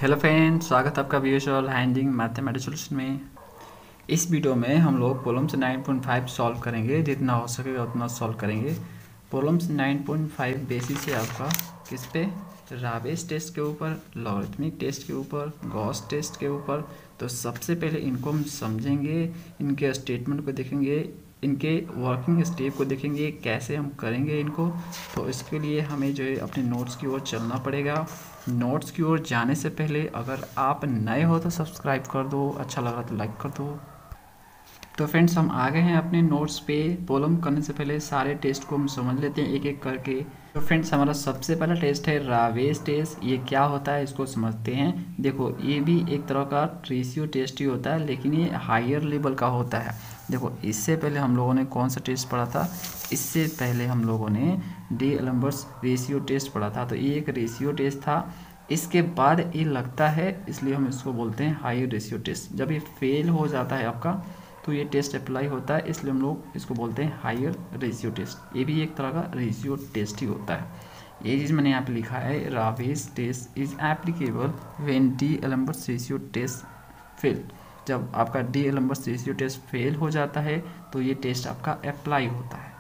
Hello friends, स्वागत है आपका विजुअल हैंडिंग मैथमेटिक्स सॉल्यूशन में। इस वीडियो में हम लोग प्रॉब्लम्स 9.5 सॉल्व करेंगे, जितना हो सकेगा उतना सॉल्व करेंगे। प्रॉब्लम्स 9.5 बेसिस है आपका किस पे, रावेस टेस्ट के ऊपर, लॉगरिथमिक टेस्ट के ऊपर, गॉस टेस्ट के ऊपर। तो सबसे पहले इनको हम समझेंगे, इनके स्टेटमेंट को देखेंगे, इनके वर्किंग स्टेप को देखेंगे, कैसे हम करेंगे इनको। तो इसके लिए हमें जो है अपने नोट्स की ओर चलना पड़ेगा। नोट्स की ओर जाने से पहले अगर आप नए हो तो सब्सक्राइब कर दो, अच्छा लगा तो लाइक कर दो। तो फ्रेंड्स, हम आ गए हैं अपने नोट्स पे। प्रॉब्लम करने से पहले सारे टेस्ट को हम समझ लेते हैं एक एक करके। तो फ्रेंड्स, हमारा सबसे पहला टेस्ट है रावेस टेस्ट। ये क्या होता है इसको समझते हैं। देखो, ये भी एक तरह का रेशियो टेस्ट ही होता है, लेकिन ये हायर लेवल का होता है। देखो, इससे पहले हम लोगों ने कौन सा टेस्ट पढ़ा था, इससे पहले हम लोगों ने डी-एल्बर्ट्स रेशियो टेस्ट पढ़ा था। तो ये एक रेशियो टेस्ट था। इसके बाद ये लगता है, इसलिए हम इसको बोलते हैं हायर रेशियो टेस्ट। जब ये फेल हो जाता है आपका तो ये टेस्ट अप्लाई होता है, इसलिए हम लोग इसको बोलते हैं हायर रेशियो टेस्ट। ये भी एक तरह का रेशियो टेस्ट ही होता है। ये चीज़ मैंने यहाँ पे लिखा है, Raabe's test is applicable when D'Alembert's ratio test fail. जब आपका डी-एल्बर्ट्स रेशियो टेस्ट फेल हो जाता है तो ये टेस्ट आपका अप्लाई होता है।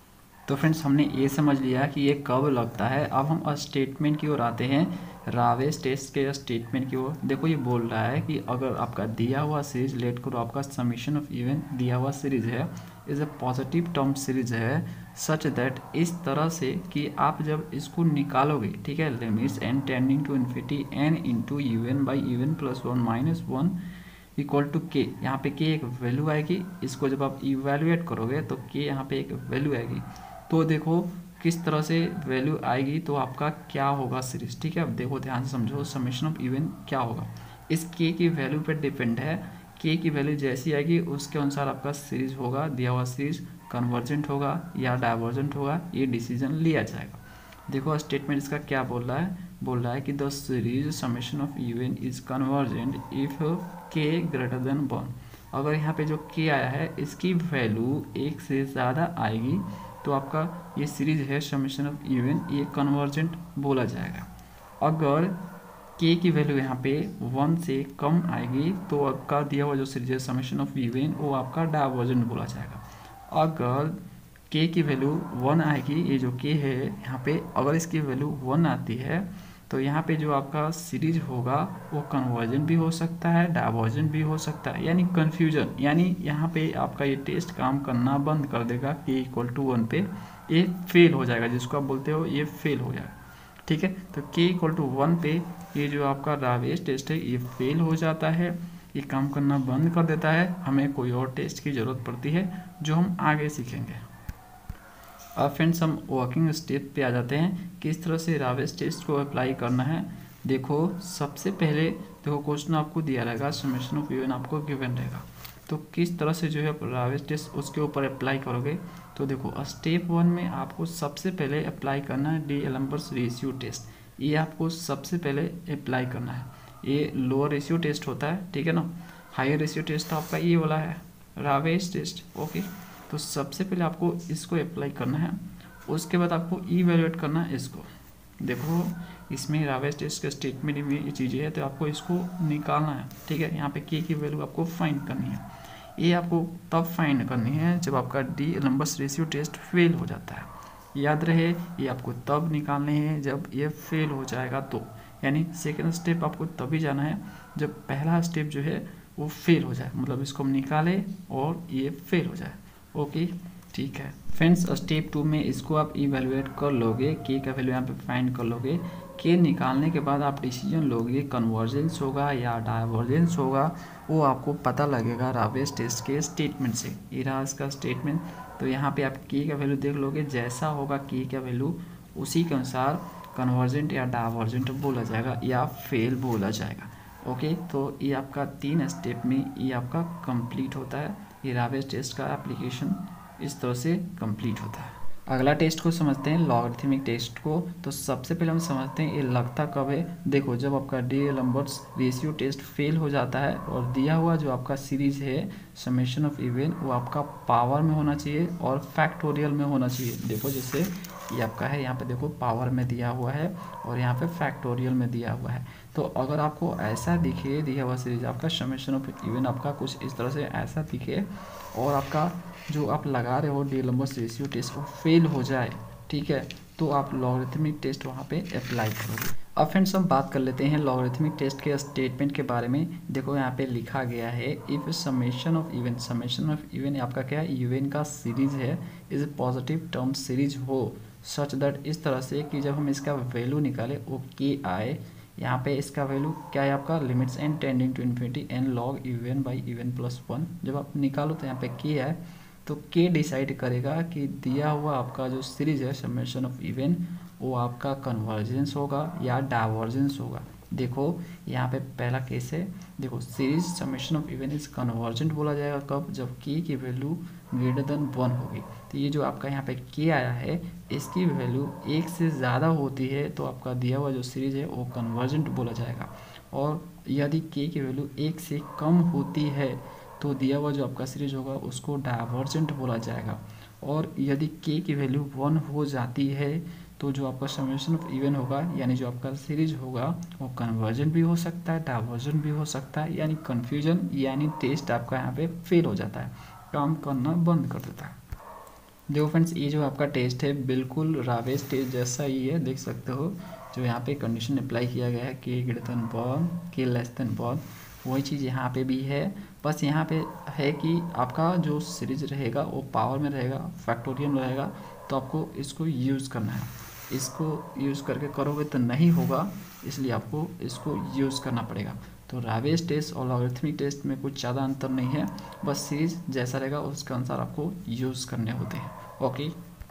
तो फ्रेंड्स, हमने ये समझ लिया कि ये कब लगता है। अब हम स्टेटमेंट की ओर आते हैं, रावेस टेस्ट के स्टेटमेंट की ओर। देखो, ये बोल रहा है कि अगर आपका दिया हुआ सीरीज, लेट करो आपका समीशन ऑफ इवन दिया हुआ सीरीज है, is a positive term series है, सच दैट, इस तरह से कि आप जब इसको निकालोगे, ठीक है, limits n tending to infinity n into u n by u n plus 1 minus 1 equal to k. यहाँ पे के एक वैल्यू आएगी। इसको जब आप इवेल्युएट करोगे तो के यहाँ पे एक वैल्यू आएगी। तो देखो किस तरह से वैल्यू आएगी तो आपका क्या होगा सीरीज, ठीक है। अब देखो, ध्यान से समझो, समेशन ऑफ इवन क्या होगा, इस के की वैल्यू पर डिपेंड है। के की वैल्यू जैसी आएगी उसके अनुसार आपका सीरीज होगा, दिया हुआ सीरीज कन्वर्जेंट होगा या डाइवर्जेंट होगा, ये डिसीजन लिया जाएगा। देखो, स्टेटमेंट इसका क्या बोल रहा है कि the series summation of even is convergent if k greater than 1। अगर यहाँ पे जो के आया है इसकी वैल्यू एक से ज़्यादा आएगी तो आपका ये सीरीज है समेशन ऑफ इवन, ये कन्वर्जेंट बोला जाएगा। अगर के की वैल्यू यहाँ पे 1 से कम आएगी तो आपका दिया हुआ जो सीरीज है समेशन ऑफ इवन वो आपका डाइवर्जेंट बोला जाएगा। अगर के की वैल्यू 1 आएगी, ये जो के है यहाँ पे, अगर इसकी वैल्यू 1 आती है तो यहाँ पे जो आपका सीरीज होगा वो कन्वर्जेंट भी हो सकता है, डाइवर्जेंट भी हो सकता है, यानी कन्फ्यूजन, यानी यहाँ पे आपका ये टेस्ट काम करना बंद कर देगा। के इक्वल टू 1 पे ये फेल हो जाएगा, जिसको आप बोलते हो ये फेल हो जाएगा, ठीक है। तो के इक्वल टू 1 पे ये जो आपका रावेस टेस्ट है ये फेल हो जाता है, ये काम करना बंद कर देता है। हमें कोई और टेस्ट की ज़रूरत पड़ती है जो हम आगे सीखेंगे। अब फ्रेंड्स, हम वर्किंग स्टेप पे आ जाते हैं, किस तरह से रावेस टेस्ट को अप्लाई करना है। देखो, सबसे पहले देखो क्वेश्चन आपको दिया रहेगा, समेशन ऑफ इवन आपको गिवन रहेगा, तो किस तरह से जो है रावेस टेस्ट उसके ऊपर अप्लाई करोगे। तो देखो, स्टेप 1 में आपको सबसे पहले अप्लाई करना है डी-एल्बर्ट्स रेशियो टेस्ट। ये आपको सबसे पहले अप्लाई करना है। ये लोअर रेशियो टेस्ट होता है, ठीक है ना। हायर रेशियो टेस्ट तो आपका ये वाला है, रावेस टेस्ट, ओके। तो सबसे पहले आपको इसको अप्लाई करना है, उसके बाद आपको इवैल्यूएट करना है इसको। देखो, इसमें रावेस टेस्ट के स्टेटमेंट में ये चीज़ें है, तो आपको इसको निकालना है, ठीक है। यहाँ पे के की वैल्यू आपको फाइंड करनी है। ये आपको तब फाइंड करनी है जब आपका डी-एल्बर्ट्स रेशियो टेस्ट फेल हो जाता है। याद रहे, ये आपको तब निकालने हैं जब ये फेल हो जाएगा तो, यानी सेकेंड स्टेप आपको तभी जाना है जब पहला स्टेप जो है वो फेल हो जाए, मतलब इसको हम निकालें और ये फेल हो जाए, ओके, ठीक है। फ्रेंड्स, स्टेप 2 में इसको आप इवेलुएट कर लोगे, के का वैल्यू यहाँ पे फाइंड कर लोगे। के निकालने के बाद आप डिसीजन लोगे कन्वर्जेंस होगा या डाइवर्जेंस होगा, वो आपको पता लगेगा रावेस टेस्ट के स्टेटमेंट से। ये रहा इसका स्टेटमेंट। तो यहाँ पे आप के का वैल्यू देख लोगे, जैसा होगा के का वैल्यू उसी के अनुसार कन्वर्जेंट या डाइवर्जेंट बोला जाएगा या फेल बोला जाएगा, ओके। तो ये आपका 3 स्टेप में ये आपका कंप्लीट होता है। ये रावेस टेस्ट का एप्लीकेशन इस तरह से कंप्लीट होता है। अगला टेस्ट को समझते हैं, लॉगरिथमिक टेस्ट को। तो सबसे पहले हम समझते हैं ये लगता कब है। देखो, जब आपका डी-एल्बर्ट्स रेशियो टेस्ट फेल हो जाता है और दिया हुआ जो आपका सीरीज है समेशन ऑफ इवन वो आपका पावर में होना चाहिए और फैक्टोरियल में होना चाहिए। देखो, जैसे ये आपका है, यहाँ पे देखो पावर में दिया हुआ है और यहाँ पे फैक्टोरियल में दिया हुआ है। तो अगर आपको ऐसा दिखे दिया हुआ सीरीज आपका समेशन ऑफ इवन आपका कुछ इस तरह से ऐसा दिखे और आपका जो आप लगा रहे हो डी-एल-एम्बर्ट्स रेशियो टेस्ट वो फेल हो जाए, ठीक है, तो आप लॉगरिथमिक टेस्ट वहाँ पे अप्लाई करोगे। अब फ्रेंड्स हम बात कर लेते हैं लॉगरिथमिक टेस्ट के स्टेटमेंट के बारे में। देखो यहाँ पे लिखा गया है इफ समेशन ऑफ इवन आपका क्या है, इवन का सीरीज है, इज पॉजिटिव टर्म सीरीज हो सच दैट, इस तरह से कि जब हम इसका वैल्यू निकाले वो के आए, यहाँ पे इसका वैल्यू क्या है आपका limits n tending to infinity n log u n by u n plus 1, जब आप निकालो तो यहाँ पे के है, तो के डिसाइड करेगा कि दिया हुआ आपका जो सीरीज है समेशन ऑफ इवन वो आपका कन्वर्जेंस होगा या डाइवर्जेंस होगा। देखो यहाँ पे पहला केस है, देखो series summation of even is convergent बोला जाएगा कब, जब के की वैल्यू ग्रेटर देन 1 होगी। तो ये जो आपका यहाँ पे के आया है इसकी वैल्यू 1 से ज़्यादा होती है तो आपका दिया हुआ जो सीरीज है वो कन्वर्जेंट बोला जाएगा, और यदि के की वैल्यू 1 से कम होती है तो दिया हुआ जो आपका सीरीज होगा उसको डाइवर्जेंट बोला जाएगा, और यदि के की वैल्यू 1 हो जाती है तो जो आपका समेशन ऑफ इवन होगा यानी जो आपका सीरीज होगा वो कन्वर्जेंट भी हो सकता है, डाइवर्जेंट भी हो सकता है, यानी कन्फ्यूजन यानी टेस्ट आपका यहाँ पे फेल हो जाता है, काम करना बंद कर देता है। देखो फ्रेंड्स ये जो आपका टेस्ट है बिल्कुल रावेज टेस्ट जैसा ही है, देख सकते हो जो यहाँ पे कंडीशन अप्लाई किया गया है के ग्रेटर देन 1 के लेस देन 1, वही चीज़ यहाँ पे भी है, बस यहाँ पे है कि आपका जो सीरीज रहेगा वो पावर में रहेगा, फैक्टोरियल में रहेगा, तो आपको इसको यूज़ करना है, इसको यूज़ करके करोगे तो नहीं होगा, इसलिए आपको इसको यूज़ करना पड़ेगा। तो रावेज टेस्ट और लॉगरिथमिक टेस्ट में कुछ ज़्यादा अंतर नहीं है, बस सीरीज जैसा रहेगा उसके अनुसार आपको यूज़ करने होते हैं। ओके,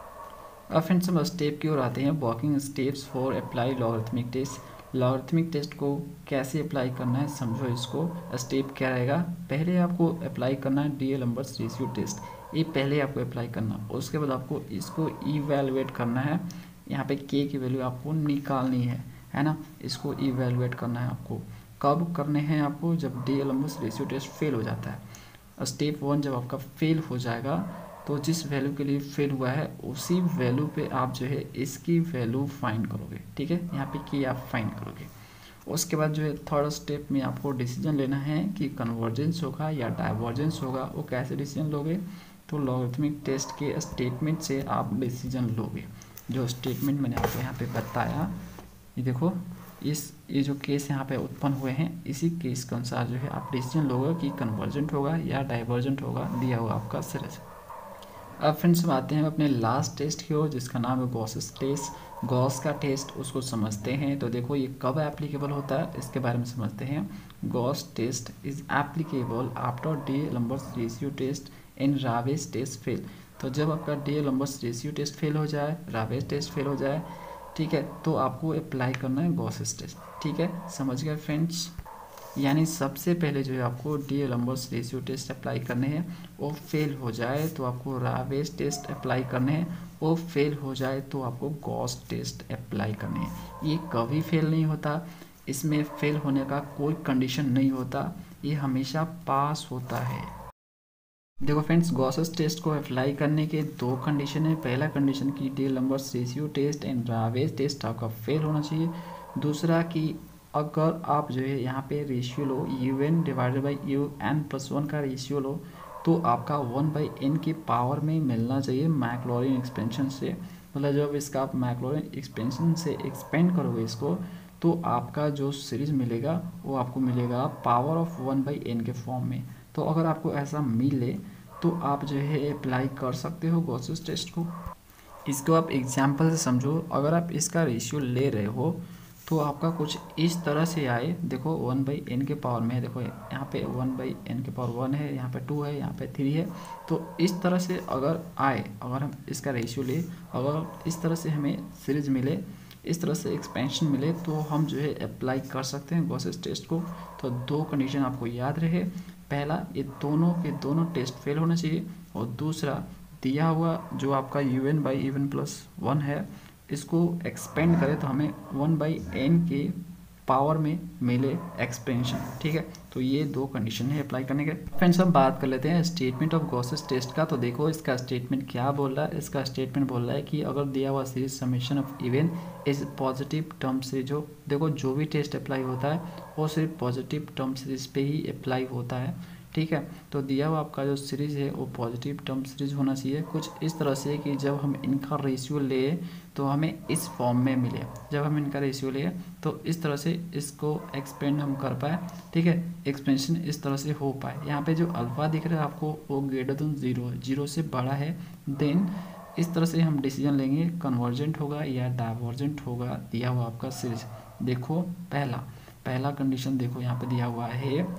अब फ्रेंड्स हम स्टेप की ओर आते हैं, working steps for apply logarithmic test. Logarithmic test को कैसे अप्लाई करना है समझो, इसको स्टेप क्या रहेगा, पहले आपको अप्लाई करना है डी-एल-एम्बर्ट्स रेशियो टेस्ट, ये पहले आपको अप्लाई करना, उसके बाद आपको इसको इवैल्यूएट करना है, यहाँ पे के की वैल्यू आपको निकालनी है ना, इसको इवैल्यूएट करना है आपको, कब करने हैं आपको, जब डी-एल-एम्बर्ट्स रेशियो टेस्ट फेल हो जाता है। स्टेप 1 जब आपका फेल हो जाएगा तो जिस वैल्यू के लिए फेल हुआ है उसी वैल्यू पे आप जो है इसकी वैल्यू फाइंड करोगे, ठीक है, यहाँ पे की आप फाइंड करोगे। उसके बाद जो है थर्ड स्टेप में आपको डिसीजन लेना है कि कन्वर्जेंस होगा या डाइवर्जेंस होगा, वो कैसे डिसीजन लोगे, तो लॉगरिथमिक टेस्ट के स्टेटमेंट से आप डिसीजन लोगे, जो स्टेटमेंट मैंने आपको यहाँ पे बताया, ये देखो ये जो केस यहाँ पे उत्पन्न हुए हैं इसी केस के अनुसार जो है आप डिसीजन लोगे कि कन्वर्जेंट होगा या डाइवर्जेंट होगा दिया हुआ आपका सीरीज। अब फ्रेंड्स हम आते हैं अपने लास्ट टेस्ट की ओर जिसका नाम है गॉसेस टेस्ट। गॉस का टेस्ट उसको समझते हैं, तो देखो ये कब एप्लीकेबल होता है इसके बारे में समझते हैं। Gauss test is applicable after D'Alembert's ratio test and Raabe's test fail. तो जब आपका डी-एल-एम्बर्ट्स रेशियो टेस्ट फेल हो जाए, रावेज टेस्ट फेल हो जाए, ठीक है, तो आपको अप्लाई करना है गॉसेस टेस्ट, ठीक है, समझ गए फ्रेंड्स। यानी सबसे पहले जो है आपको डी-एल-एम्बर्ट्स रेशियो टेस्ट अप्लाई करने हैं, वो फेल हो जाए तो आपको रावेज टेस्ट अप्लाई करने हैं, वो फेल हो जाए तो आपको गॉस टेस्ट अप्लाई करने हैं। ये कभी फेल नहीं होता, इसमें फेल होने का कोई कंडीशन नहीं होता, ये हमेशा पास होता है। देखो फ्रेंड्स गॉसेस टेस्ट को अप्लाई करने के 2 कंडीशन है, पहला कंडीशन की D'Alembert's ratio test and Raabe's test आपका फेल होना चाहिए, दूसरा कि अगर आप जो है यहाँ पे रेशियो लो u n divided by u n plus 1 का रेशियो लो तो आपका 1/n की पावर में मिलना चाहिए मैक्लॉरिन एक्सपेंशन से, मतलब जब इसका आप मैक्लॉरिन एक्सपेंशन से एक्सपेंड करोगे इसको तो आपका जो सीरीज मिलेगा वो आपको मिलेगा पावर ऑफ 1/n के फॉर्म में। तो अगर आपको ऐसा मिले तो आप जो है अप्लाई कर सकते हो गॉसेस टेस्ट को। इसको आप एग्जाम्पल से समझो, अगर आप इसका रेशियो ले रहे हो तो आपका कुछ इस तरह से आए, देखो 1/n के पावर में है, देखो यहाँ पे 1/n के पावर 1 है, यहाँ पे 2 है, यहाँ पे 3 है, तो इस तरह से अगर आए, अगर हम इसका रेशियो ले, अगर इस तरह से हमें सीरीज मिले, इस तरह से एक्सपेंशन मिले तो हम जो है अप्लाई कर सकते हैं गॉसेस टेस्ट को। तो 2 कंडीशन आपको याद रहे, पहला ये दोनों के दोनों टेस्ट फेल होना चाहिए, और दूसरा दिया हुआ जो आपका un/un+1 है इसको एक्सपेंड करें तो हमें 1/n के पावर में मिले एक्सपेंशन। ठीक है, तो ये दो कंडीशन है अप्लाई करने के। फ्रेंड्स हम बात कर लेते हैं स्टेटमेंट ऑफ गॉसेस टेस्ट का। तो देखो इसका स्टेटमेंट क्या बोल रहा है। इसका स्टेटमेंट बोल रहा है कि अगर दिया हुआ series summation of even is positive term series हो। देखो जो भी टेस्ट अप्लाई होता है वो सिर्फ पॉजिटिव टर्म सीरीज पे ही अप्लाई होता है। ठीक है, तो दिया हुआ आपका जो सीरीज है वो पॉजिटिव टर्म सीरीज होना चाहिए, कुछ इस तरह से कि जब हम इनका रेशियो ले तो हमें इस फॉर्म में मिले। जब हम इनका रेशियो ले तो इस तरह से इसको एक्सपेंड हम कर पाए। ठीक है, एक्सपेंशन इस तरह से हो पाए। यहाँ पे जो अल्फा दिख रहा है आपको वो ग्रेटर देन 0 है, 0 से बड़ा है, देन इस तरह से हम डिसीजन लेंगे कन्वर्जेंट होगा या डाइवर्जेंट होगा दिया हुआ आपका सीरीज। देखो पहला कंडीशन देखो यहाँ पे दिया हुआ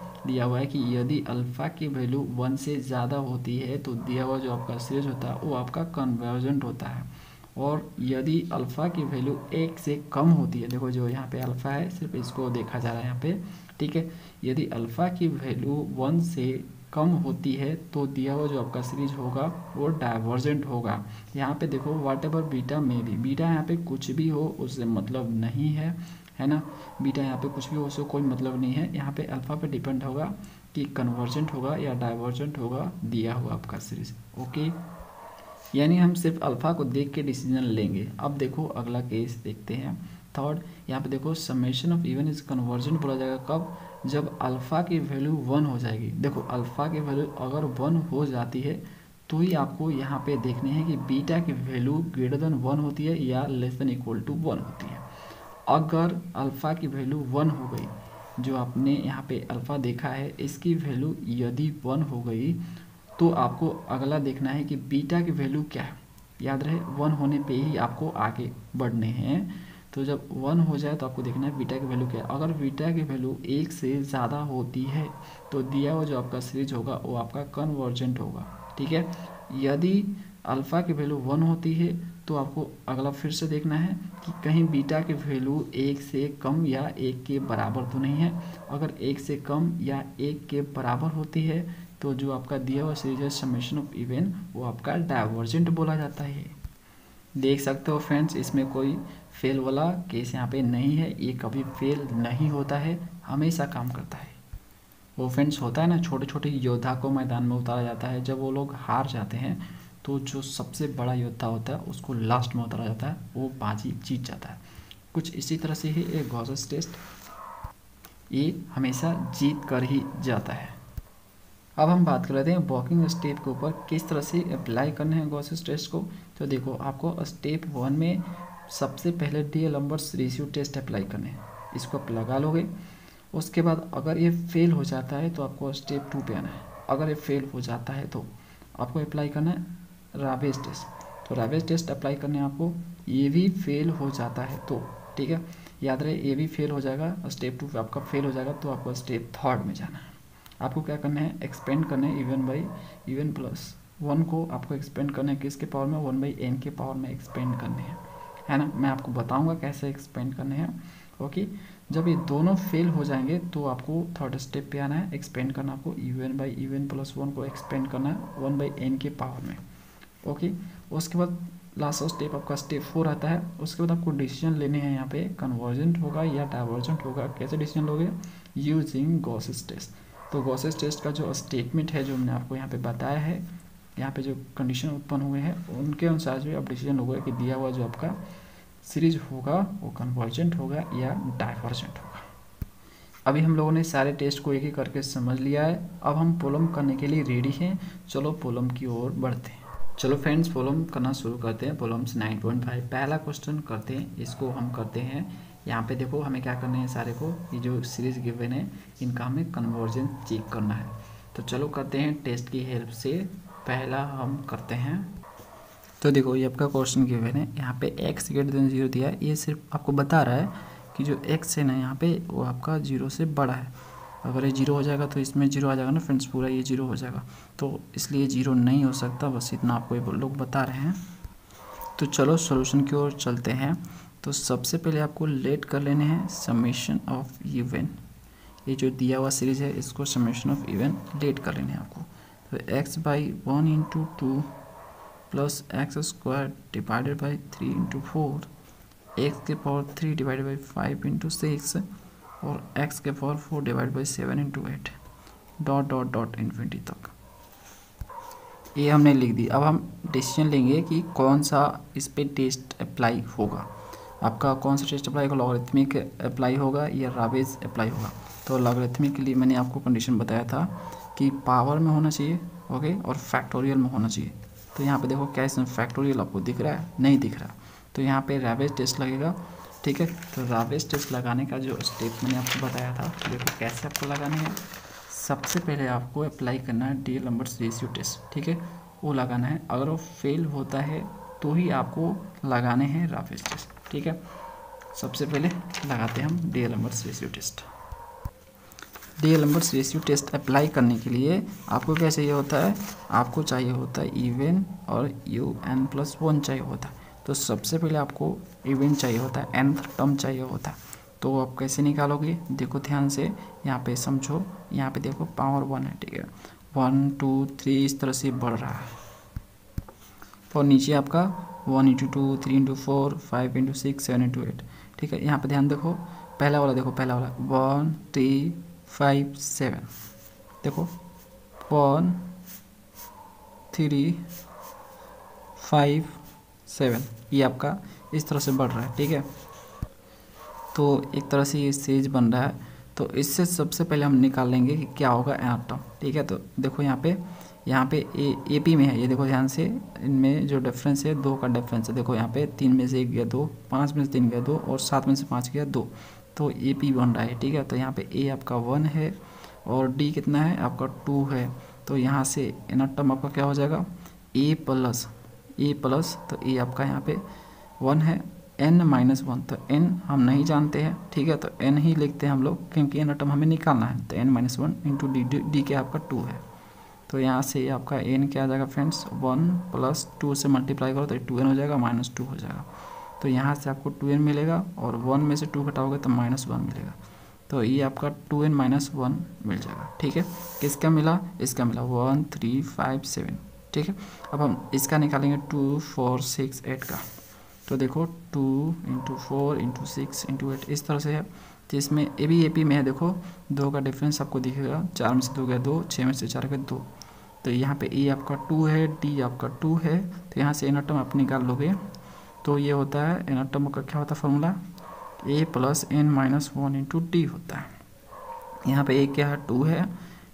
है कि यदि अल्फ़ा की वैल्यू 1 से ज़्यादा होती है तो दिया हुआ जो आपका सीरीज होता है वो आपका कन्वर्जेंट होता है। और यदि अल्फ़ा की वैल्यू 1 से कम होती है, देखो जो यहाँ पे अल्फ़ा है सिर्फ इसको देखा जा रहा है यहाँ पे। ठीक है, यदि अल्फ़ा की वैल्यू 1 से कम होती है तो दिया हुआ जो आपका सीरीज होगा वो डाइवर्जेंट होगा। यहाँ पे देखो वाट एवर बीटा में भी, बीटा यहाँ पे कुछ भी हो उससे मतलब नहीं है ना, बीटा यहाँ पे कुछ भी हो उससे कोई मतलब नहीं है। यहाँ पे अल्फ़ा पे डिपेंड होगा कि कन्वर्जेंट होगा या डाइवर्जेंट होगा दिया हुआ आपका सीरीज। ओके, यानी हम सिर्फ अल्फ़ा को देख के डिसीजन लेंगे। अब देखो अगला केस देखते हैं थर्ड। यहाँ पे देखो summation of even is convergent बोला जाएगा कब, जब अल्फ़ा की वैल्यू 1 हो जाएगी। देखो अल्फ़ा की वैल्यू अगर 1 हो जाती है तो ही आपको यहाँ पे देखने हैं कि बीटा की वैल्यू ग्रेटर देन 1 होती है या लेस देन इक्वल टू 1 होती है। अगर अल्फ़ा की वैल्यू 1 हो गई, जो आपने यहाँ पे अल्फ़ा देखा है इसकी वैल्यू यदि 1 हो गई तो आपको अगला देखना है कि बीटा की वैल्यू क्या है। याद रहे 1 होने पे ही आपको आगे बढ़ने हैं। तो जब 1 हो जाए तो आपको देखना है बीटा की वैल्यू क्या है। अगर बीटा की वैल्यू 1 से ज़्यादा होती है तो दिया हुआ जो आपका सीरीज होगा वो आपका कन्वर्जेंट होगा। ठीक है, यदि अल्फ़ा की वैल्यू 1 होती है तो आपको अगला फिर से देखना है कि कहीं बीटा की वैल्यू 1 से कम या 1 के बराबर तो नहीं है। अगर 1 से कम या 1 के बराबर होती है तो जो आपका दिया हुआ सीरीज है समेशन ऑफ इवन वो आपका डाइवर्जेंट बोला जाता है। देख सकते हो फ्रेंड्स इसमें कोई फेल वाला केस यहाँ पे नहीं है, ये कभी फेल नहीं होता है, हमेशा काम करता है। वो फ्रेंड्स होता है ना, छोटे छोटे योद्धा को मैदान में उतारा जाता है, जब वो लोग हार जाते हैं तो जो सबसे बड़ा योद्धा होता है उसको लास्ट में उतारा जाता है, वो बाजी जीत जाता है। कुछ इसी तरह से ही एक गॉसेस टेस्ट, ये हमेशा जीत कर ही जाता है। अब हम बात कर लेते हैं वॉकिंग स्टेप के ऊपर किस तरह से अप्लाई करने हैं गॉसेस टेस्ट को। तो देखो आपको स्टेप 1 में सबसे पहले डीएलम्बर्ट्स रेशियो टेस्ट अप्लाई करने हैं, इसको आप लगा लोगे। उसके बाद अगर ये फेल हो जाता है तो आपको स्टेप 2 पे आना है। अगर ये फेल हो जाता है तो आपको अप्लाई करना है रावेज टेस्ट। तो रावेज टेस्ट अप्लाई करने आपको, ये भी फेल हो जाता है तो ठीक है, याद रहे ये भी फेल हो जाएगा, स्टेप 2 पे आपका फेल हो जाएगा तो आपको स्टेप 3 में जाना है। आपको क्या करना है, एक्सपेंड करना है इवन बाई इवन प्लस 1 को आपको एक्सपेंड करना है किसके पावर में, 1/n के पावर में एक्सपेंड करने हैं, है ना। मैं आपको बताऊंगा कैसे एक्सपेंड करने हैं। ओके, जब ये दोनों फेल हो जाएंगे तो आपको थर्ड स्टेप पे आना है, एक्सपेंड करना आपको इवन बाई इवन प्लस 1 को एक्सपेंड करना है 1/n के पावर में। ओके, उसके बाद लास्ट स्टेप आपका स्टेप 4 आता है। उसके बाद आपको डिसीजन लेने हैं यहाँ पे कन्वर्जेंट होगा या डाइवर्जेंट होगा। कैसे डिसीजन लोगे, यूजिंग गॉसेस टेस्ट। तो गॉसेस टेस्ट का जो स्टेटमेंट है जो मैंने आपको यहाँ पे बताया है, यहाँ पे जो कंडीशन उत्पन्न हुए हैं उनके अनुसार जो आप डिसीजन लोगे कि दिया हुआ जो आपका सीरीज होगा वो कन्वर्जेंट होगा या डाइवर्जेंट होगा। अभी हम लोगों ने सारे टेस्ट को एक एक करके समझ लिया है। अब हम प्रॉब्लम करने के लिए रेडी हैं। चलो प्रॉब्लम की ओर बढ़ते हैं। चलो फ्रेंड्स प्रॉब्लम करना शुरू करते हैं। प्रॉब्लम्स 9.5 पहला क्वेश्चन करते हैं, इसको हम करते हैं। यहाँ पे देखो हमें क्या करना है, सारे को ये जो सीरीज गिवन है इनका हमें कन्वर्जेंस चेक करना है। तो चलो करते हैं टेस्ट की हेल्प से। पहला हम करते हैं, तो देखो ये आपका क्वेश्चन गिवन है, यहाँ पे x ग्रेटर देन 0 दिया है। ये सिर्फ आपको बता रहा है कि जो x है ना यहाँ पे वो आपका 0 से बड़ा है। अगर ये 0 हो जाएगा तो इसमें 0 आ जाएगा ना फ्रेंड्स, पूरा ये 0 हो जाएगा, तो इसलिए 0 नहीं हो सकता, बस इतना आपको ये लोग बता रहे हैं। तो चलो सॉल्यूशन की ओर चलते हैं। तो सबसे पहले आपको लेट कर लेने हैं समेशन ऑफ इवन। ये जो दिया हुआ सीरीज है इसको समेशन ऑफ इवन लेट कर लेने हैं आपको। तो x/1 × 2 plus x² divided by 3 × 4, x के पावर 3 डिवाइडेड बाई 5 × 6 और एक्स के power 4 divide by 7 into 8 dot dot dot infinity तक। ये हमने लिख दी। अब हम डिसीजन लेंगे कि कौन सा इस पर टेस्ट अप्लाई होगा। आपका कौन सा टेस्ट अप्लाई होगा, लॉगरिथमिक अप्लाई होगा या रावेज अप्लाई होगा। तो लॉगरिथमिक के लिए मैंने आपको कंडीशन बताया था कि पावर में होना चाहिए, ओके, और फैक्टोरियल में होना चाहिए। तो यहाँ पे देखो क्या इसमें फैक्टोरियल आपको दिख रहा है, नहीं दिख रहा, तो यहाँ पे रावेज टेस्ट लगेगा। ठीक है, तो रावेज टेस्ट लगाने का जो स्टेप मैंने आपको बताया था, देखो कैसे आपको लगाने हैं। सबसे पहले आपको अप्लाई करना है डीएल नंबर्स रेशियो टेस्ट, ठीक है, वो लगाना है। अगर वो फेल होता है तो ही आपको लगाने हैं रावेज टेस्ट, ठीक है। सबसे पहले लगाते हैं हम D'Alembert's ratio test. D'Alembert's ratio test apply करने के लिए आपको क्या चाहिए होता है, आपको चाहिए होता है इवन और UN+1 चाहिए होता है। तो सबसे पहले आपको इवन चाहिए होता है, nth टर्म चाहिए होता है। तो आप कैसे निकालोगे, देखो ध्यान से, यहाँ पे समझो, यहाँ पे देखो पावर 1 है, ठीक है, 1 2 3 इस तरह से बढ़ रहा है। और नीचे आपका 1 इंटू 2 3 इंटू 4 5 इंटू 6 7 इंटू 8, ठीक है। यहाँ पे ध्यान देखो, पहला वाला देखो, पहला वाला 1 3 5 7, देखो 1 3 5 7, ये आपका इस तरह से बढ़ रहा है, ठीक है। तो एक तरह से ये सेज बन रहा है। तो इससे सबसे पहले हम निकाल लेंगे कि क्या होगा nth टर्म, ठीक है। तो देखो यहाँ पे AP में है, ये देखो ध्यान से, इनमें जो डिफरेंस है 2 का डिफरेंस है। देखो यहाँ पे 3 में से 1 गया 2, 5 में से 3 गया 2 और 7 में से 5 गया 2, तो AP बन रहा है, ठीक है। तो यहाँ पे A आपका 1 है और D कितना है आपका 2 है। तो यहाँ से nth टर्म आपका क्या हो जाएगा A प्लस, तो A आपका यहाँ पे 1 है, n-1, तो n हम नहीं जानते हैं, ठीक है, तो n ही लिखते हैं हम लोग, क्योंकि n टर्म हमें निकालना है। तो n-1 इंटू डी के आपका 2 है। तो यहाँ से आपका n क्या आ जाएगा फ्रेंड्स, 1 प्लस 2 से मल्टीप्लाई करो तो 2n हो जाएगा, -2 हो जाएगा। तो यहाँ से आपको 2n मिलेगा और 1 में से 2 घटाओगे तो -1 मिलेगा। तो ये आपका 2n - 1 मिल जाएगा, ठीक है। किसका मिला, इसका मिला 1 3 5 7, ठीक है। अब हम इसका निकालेंगे 2 4 6 8 का। तो देखो 2 इंटू 4 इंटू 6 इंटू 8 इस तरह से है। तो इसमें AP में है, देखो 2 का डिफरेंस आपको दिखेगा, 4 में से 2 गया 2, 6 में से 4 गया 2। तो यहाँ पे A आपका 2 है, D आपका 2 है, तो यहाँ से nth टर्म आप निकाल लोगे। तो ये होता है nth टर्म का क्या होता है formula, A plus n-1 into D होता है। यहाँ पे A क्या है 2 है,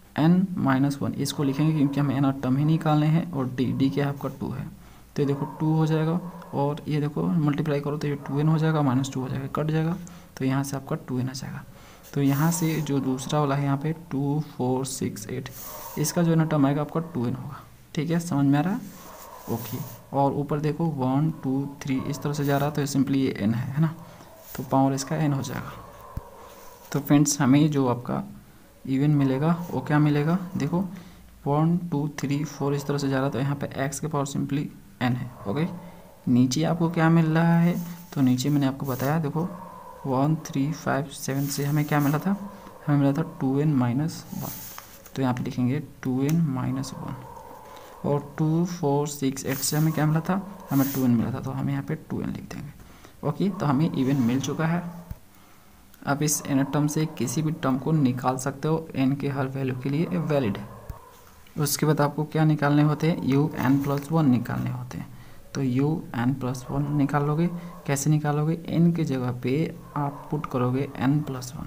n-1 इसको लिखेंगे क्योंकि हमें nth टर्म ही निकालने हैं, और D क्या है आपका 2 है। तो ये देखो 2 हो जाएगा और ये देखो मल्टीप्लाई करो तो ये 2n हो जाएगा, -2 हो जाएगा, कट जाएगा। तो यहाँ से आपका 2n आ जाएगा। तो यहाँ से जो दूसरा वाला है यहाँ पे 2 4 6 8, इसका जो टर्म आएगा आपका 2n होगा, ठीक है, समझ में आ रहा है, ओके। और ऊपर देखो 1 2 3 इस तरह से जा रहा है, तो सिंपली ये n है ना, तो पावर इसका n हो जाएगा। तो फ्रेंड्स हमें जो आपका इवन मिलेगा वो क्या मिलेगा, देखो 1 2 3 4 इस तरह से जा रहा है, तो यहाँ पे x के पावर सिंपली n है, ओके। नीचे आपको क्या मिल रहा है, तो नीचे मैंने आपको बताया, देखो 1 3 5 7 से हमें क्या मिला था, हमें मिला था 2n - 1। तो यहाँ पे लिखेंगे 2n - 1। और 2 4 6 8 से हमें क्या मिला था, हमें 2n मिला था, तो हम यहाँ पे 2n लिख देंगे, ओके। तो हमें इवन मिल चुका है। अब इस n टर्म से किसी भी टर्म को निकाल सकते हो, n के हर वैल्यू के लिए वैलिड है। उसके बाद आपको क्या निकालने होते हैं, UN+1 निकालने होते हैं। तो UN+1 निकाल लोगे, कैसे निकालोगे, n की जगह पे आप पुट करोगे n+1,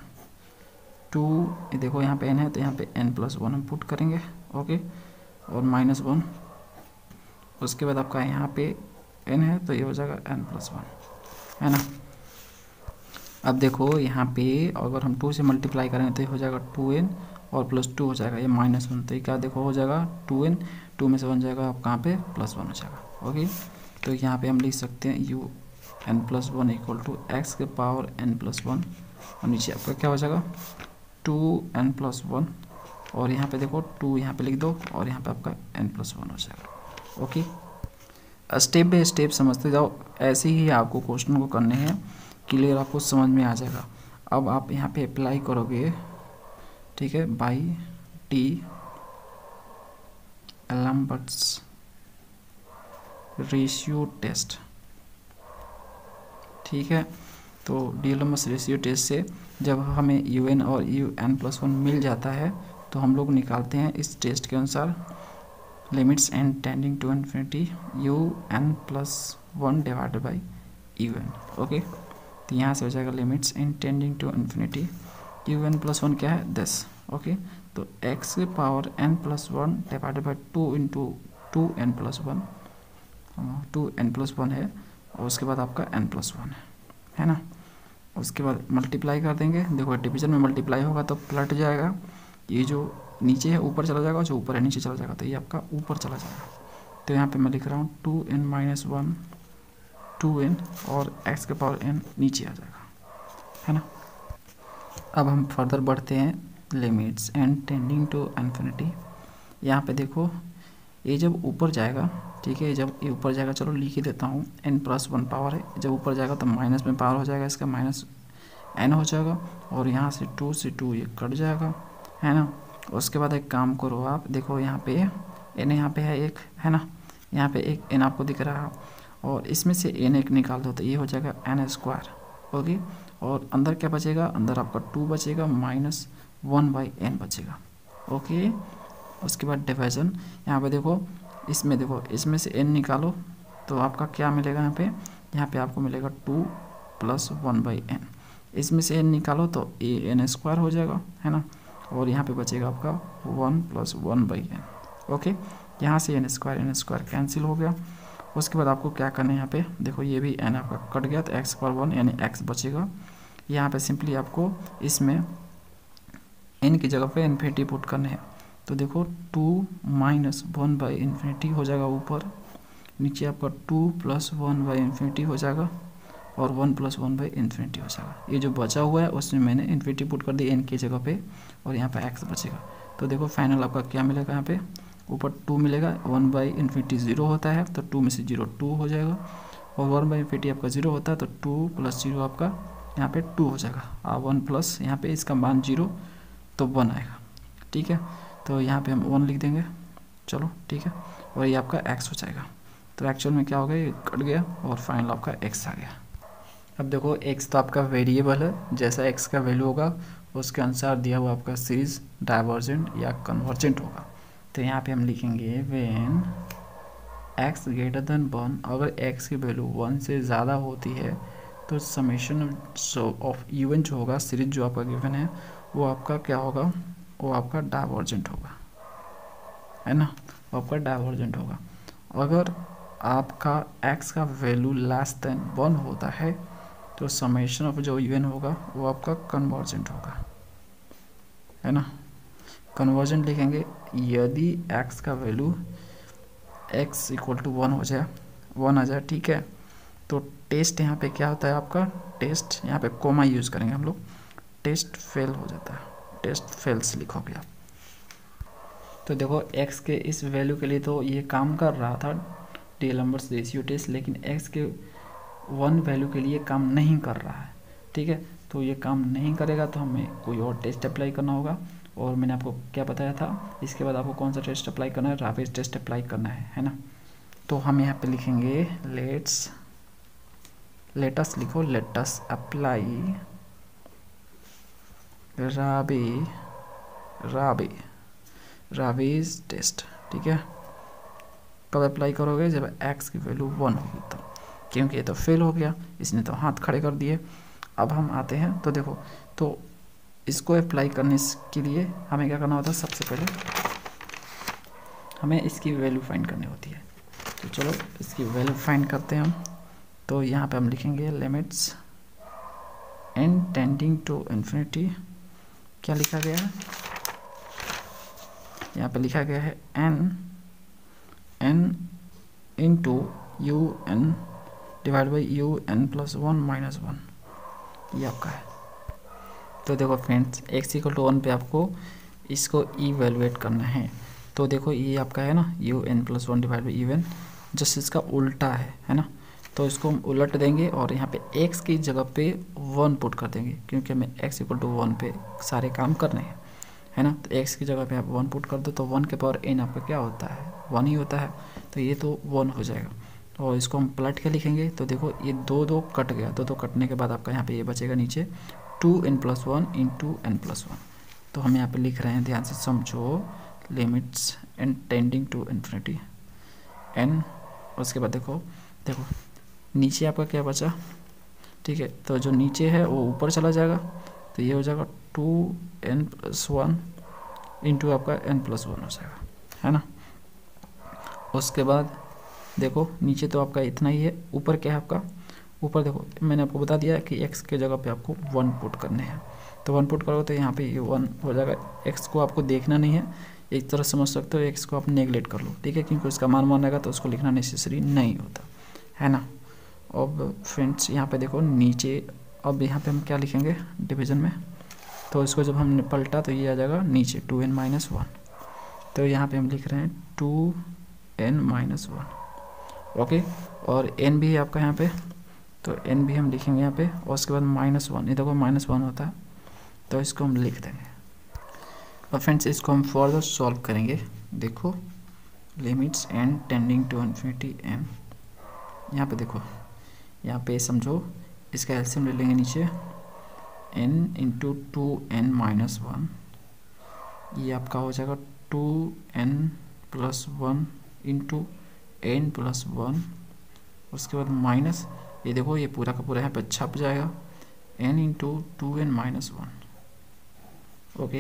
2 देखो यहाँ पे n है तो यहाँ पे n+1 हम पुट करेंगे, ओके, और -1। उसके बाद आपका यहाँ पे n है तो ये हो जाएगा n+1, है ना। अब देखो यहाँ पे अगर हम 2 से मल्टीप्लाई करेंगे तो ये हो जाएगा 2n और +2 हो जाएगा, ये -1, तो ये क्या देखो हो जाएगा 2n, 2 में से 1 जाएगा आप कहाँ पे +1 हो जाएगा, ओके। तो यहाँ पे हम लिख सकते हैं UN+1 इक्वल टू x के पावर n+1, और नीचे आपका क्या हो जाएगा 2n+1, और यहाँ पे देखो 2 यहाँ पे लिख दो और यहाँ पे आपका n+1 हो जाएगा, ओके। स्टेप बाय स्टेप समझते जाओ, ऐसे ही आपको क्वेश्चन को करने हैं, क्लियर आपको समझ में आ जाएगा। अब आप यहाँ पे अप्लाई करोगे, ठीक है, by D'Alembert's ratio test, ठीक है। तो डीएलएमएस रेशियो टेस्ट से जब हमें UN और UN+1 मिल जाता है तो हम लोग निकालते हैं इस टेस्ट के अनुसार limits and tending to infinity UN+1 divided by UN। Okay, तो यहाँ से हो जाएगा limits and tending to infinity UN+1 क्या है 10। ओके, तो x के power n+1 divided by 2 into 2n+1 2n+1 है, और उसके बाद आपका n+1 है ना। उसके बाद मल्टीप्लाई कर देंगे। देखो डिवीजन में मल्टीप्लाई होगा तो पलट जाएगा, ये जो नीचे है ऊपर चला जाएगा, जो ऊपर है नीचे चला जाएगा, तो ये आपका ऊपर चला जाएगा। तो यहाँ पे मैं लिख रहा हूँ 2n-1 2n और x के पावर n नीचे आ जाएगा, है ना। अब हम फर्दर बढ़ते हैं limits and tending to infinity. यहाँ पे देखो ये जब ऊपर जाएगा, ठीक है, जब ये ऊपर जाएगा, चलो लिख ही देता हूँ, n+1 पावर है, जब ऊपर जाएगा तो माइनस में पावर हो जाएगा, इसका -n हो जाएगा, और यहाँ से 2 से 2 ये कट जाएगा, है ना। उसके बाद एक काम करो आप, देखो यहाँ पे n यहाँ पे है एक, है ना, यहाँ पे एक n आपको दिख रहा है, और इसमें से n एक निकाल दो तो ये हो जाएगा n²। ओके, और अंदर क्या बचेगा, अंदर आपका 2 बचेगा, -1/n बचेगा। ओके, उसके बाद डिवीजन, यहाँ पे देखो, इसमें देखो, इसमें से n निकालो तो आपका क्या मिलेगा, यहाँ पे आपको मिलेगा 2 + 1/n। इसमें से n निकालो तो ये n² हो जाएगा, है ना, और यहाँ पे बचेगा आपका 1 + 1/n। ओके, यहाँ से n² कैंसिल हो गया। उसके बाद आपको क्या करना है, यहाँ पे देखो ये भी n आपका कट गया, तो x² यानी x बचेगा। यहाँ पे सिंपली आपको इसमें n की जगह पे इन्फिनिटी पुट करने हैं, तो देखो 2 - 1/∞ हो जाएगा ऊपर, नीचे आपका 2 + 1/∞ हो जाएगा, और 1 + 1/∞ हो जाएगा। ये जो बचा हुआ है उसमें मैंने इन्फिनिटी पुट कर दी n की जगह पे, और यहाँ पे x बचेगा। तो देखो फाइनल आपका क्या मिलेगा, यहाँ पे ऊपर 2 मिलेगा, 1/∞ 0 होता है, तो 2 में से 0 2 हो जाएगा, और 1/∞ आपका 0 होता है, तो 2 + 0 आपका यहाँ पे 2 हो जाएगा, और 1 प्लस यहाँ पे इसका मान 0 तो 1 आएगा, ठीक है। तो यहाँ पे हम 1 लिख देंगे, चलो ठीक है, और ये आपका x हो जाएगा। तो एक्चुअल में क्या हो गया, ये कट गया और फाइनल आपका x आ गया। अब देखो x तो आपका वेरिएबल है, जैसा x का वैल्यू होगा उसके अनुसार दिया हुआ आपका सीरीज डाइवर्जेंट या कन्वर्जेंट होगा। तो यहाँ पे हम लिखेंगे व्हेन x > 1, अगर x की वैल्यू 1 से ज़्यादा होती है तो समेशन ऑफ UN जो होगा, सीरीज जो आपका गिवन है, वो आपका क्या होगा, वो आपका डाइवर्जेंट होगा, है ना, वो आपका डाइवर्जेंट होगा। अगर आपका x का वैल्यू <1 होता है तो समेशन ऑफ जो UN होगा वो आपका कन्वर्जेंट होगा, है ना। कन्वर्जेंट लिखेंगे यदि x का वैल्यू x = 1 हो जाए, 1 आ जाए, ठीक है। तो टेस्ट यहाँ पे क्या होता है आपका, टेस्ट यहाँ पे कोमा यूज़ करेंगे हम लोग, टेस्ट फेल हो जाता है, टेस्ट फेल्स लिखोगे आप। तो देखो x के इस वैल्यू के लिए तो ये काम कर रहा था डीएलएमएस रेशियो टेस्ट, लेकिन x के 1 वैल्यू के लिए काम नहीं कर रहा है, ठीक है। तो ये काम नहीं करेगा तो हमें कोई और टेस्ट अप्लाई करना होगा, और मैंने आपको क्या बताया था, इसके बाद आपको कौन सा टेस्ट अप्लाई करना है, राबेज टेस्ट अप्लाई करना है ना। तो हम यहाँ पे लिखेंगे लेटस लिखो, लेटस अप्लाई राबेज टेस्ट, ठीक है। कब अप्लाई करोगे, जब x की वैल्यू 1 होगी तो, क्योंकि ये तो फेल हो गया, इसने तो हाथ खड़े कर दिए। अब हम आते हैं, तो देखो, तो इसको अप्लाई करने के लिए हमें क्या करना होता है, सबसे पहले हमें इसकी वैल्यू फाइंड करनी होती है। तो चलो इसकी वैल्यू फाइंड करते हैं हम। तो यहाँ पे हम लिखेंगे limits n tending to infinity, क्या लिखा गया है, यहाँ पे लिखा गया है n into UN divide by UN+1 - 1, ये आपका है। तो देखो फ्रेंड्स, x = 1 पे आपको इसको इवेलुएट करना है। तो देखो ये आपका है ना UN+1 divide by UN, just इसका उल्टा है ना। तो इसको हम उलट देंगे और यहाँ पे x की जगह पे 1 पुट कर देंगे, क्योंकि हमें x = 1 पे सारे काम करने हैं, है ना। तो x की जगह पे आप 1 पुट कर दो, तो 1 के पावर n आपका क्या होता है, 1 ही होता है, तो ये तो 1 हो जाएगा। और इसको हम पलट के लिखेंगे तो देखो ये दो दो कट गया, दो दो कटने के बाद आपका यहाँ पे ये बचेगा नीचे 2n+1 इंटू n+1। तो हम यहाँ पे लिख रहे हैं, ध्यान से समझो, limits and tending to infinity n। उसके बाद देखो देखो नीचे आपका क्या बचा, ठीक है, तो जो नीचे है वो ऊपर चला जाएगा, तो ये हो जाएगा 2n+1 इंटू आपका n+1 हो जाएगा, है ना। उसके बाद देखो नीचे तो आपका इतना ही है, ऊपर क्या है आपका, ऊपर देखो मैंने आपको बता दिया कि x के जगह पे आपको 1 पुट करने हैं, तो 1 पुट करोगे तो यहाँ पे ये 1 हो जाएगा। x को आपको देखना नहीं है, एक तरह समझ सकते हो, x को आप नेगलेक्ट कर लो, ठीक है, क्योंकि उसका मान रहेगा तो उसको लिखना नेसेसरी नहीं होता, है ना। अब फ्रेंड्स यहाँ पे देखो नीचे, अब यहाँ पे हम क्या लिखेंगे डिवीजन में, तो इसको जब हमने पलटा तो ये आ जाएगा नीचे 2n-1, तो यहाँ पे हम लिख रहे हैं 2n-1, ओके। और n भी है आपका यहाँ पे, तो n भी हम लिखेंगे यहाँ पे, और उसके बाद -1, ये देखो -1 होता है, तो इसको हम लिख देंगे। और फ्रेंड्स इसको हम फर्दर सॉल्व करेंगे, देखो limits n tending to infinity n, यहाँ पे देखो, यहाँ पे समझो इसका एलसीएम ले लेंगे नीचे n इंटू 2n-1, ये आपका हो जाएगा 2n+1 इंटू n+1, उसके बाद माइनस, ये देखो ये पूरा का पूरा यहाँ पे छप जाएगा n इंटू 2n-1, ओके।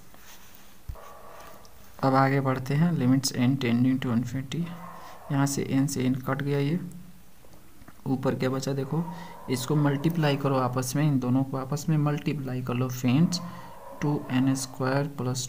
अब आगे बढ़ते हैं, limits n tending to infinity, यहाँ से n से n कट गया, ये ऊपर क्या बचा देखो, इसको मल्टीप्लाई करो आपस में, इन दोनों को आपस में मल्टीप्लाई कर लो फ्रेंड्स, 2n² +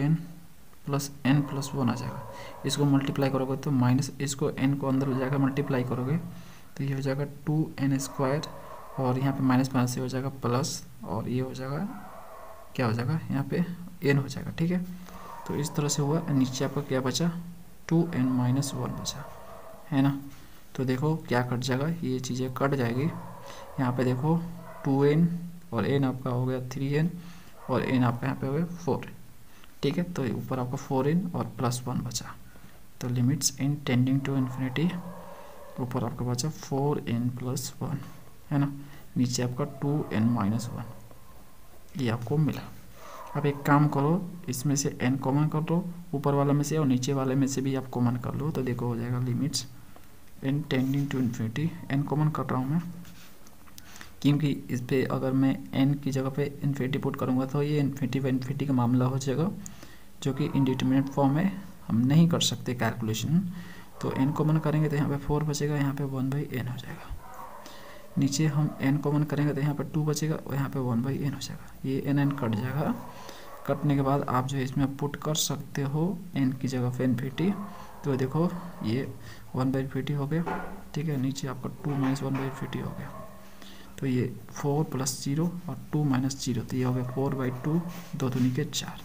2n+n+1 आ जाएगा, इसको मल्टीप्लाई करोगे तो माइनस, इसको n को अंदर हो जाएगा, मल्टीप्लाई करोगे तो ये हो जाएगा 2n², और यहाँ पे माइनस माइनस से हो जाएगा प्लस, और ये हो जाएगा क्या हो जाएगा यहाँ पे n हो जाएगा, ठीक है। तो इस तरह से हुआ, नीचे आपका क्या बचा 2n-1 बचा, है ना। तो देखो क्या कट जाएगा, ये चीज़ें कट जाएगी, यहाँ पे देखो 2n और n आपका हो गया 3n, और n आपका यहाँ पे हो गया 4, ठीक है। तो ऊपर आपका 4n और +1 बचा, तो limits n tending to infinity, ऊपर आपका बचा 4n+1, है ना, नीचे आपका 2n-1, ये आपको मिला। अब एक काम करो, इसमें से n कॉमन कर लो, ऊपर वाला में से और नीचे वाले में से भी आप कॉमन कर लो, तो देखो हो जाएगा limits n tending to infinity, n common कर रहा हूँ मैं, क्योंकि इस पे अगर मैं n की जगह पे इन्फिनिटी पुट करूँगा तो ये इन्फिनिटी का मामला हो जाएगा, जो कि इनडिटरमिनेट फॉर्म है, हम नहीं कर सकते कैलकुलेशन। तो n कॉमन करेंगे तो यहाँ पे 4 बचेगा, यहाँ पे 1/n हो जाएगा, नीचे हम n कॉमन करेंगे तो यहाँ पे 2 बचेगा, और यहाँ पे 1/n हो जाएगा, ये n कट जाएगा। कटने के बाद आप जो है इसमें पुट कर सकते हो n की जगह पे इन्फिनिटी, तो देखो ये 1/50 हो गया, ठीक है, नीचे आपका 2 - 1/50 हो गया, तो ये 4 + 0 और 2 - 0, तो ये हो गया 4/2, 2 दूनी के 4।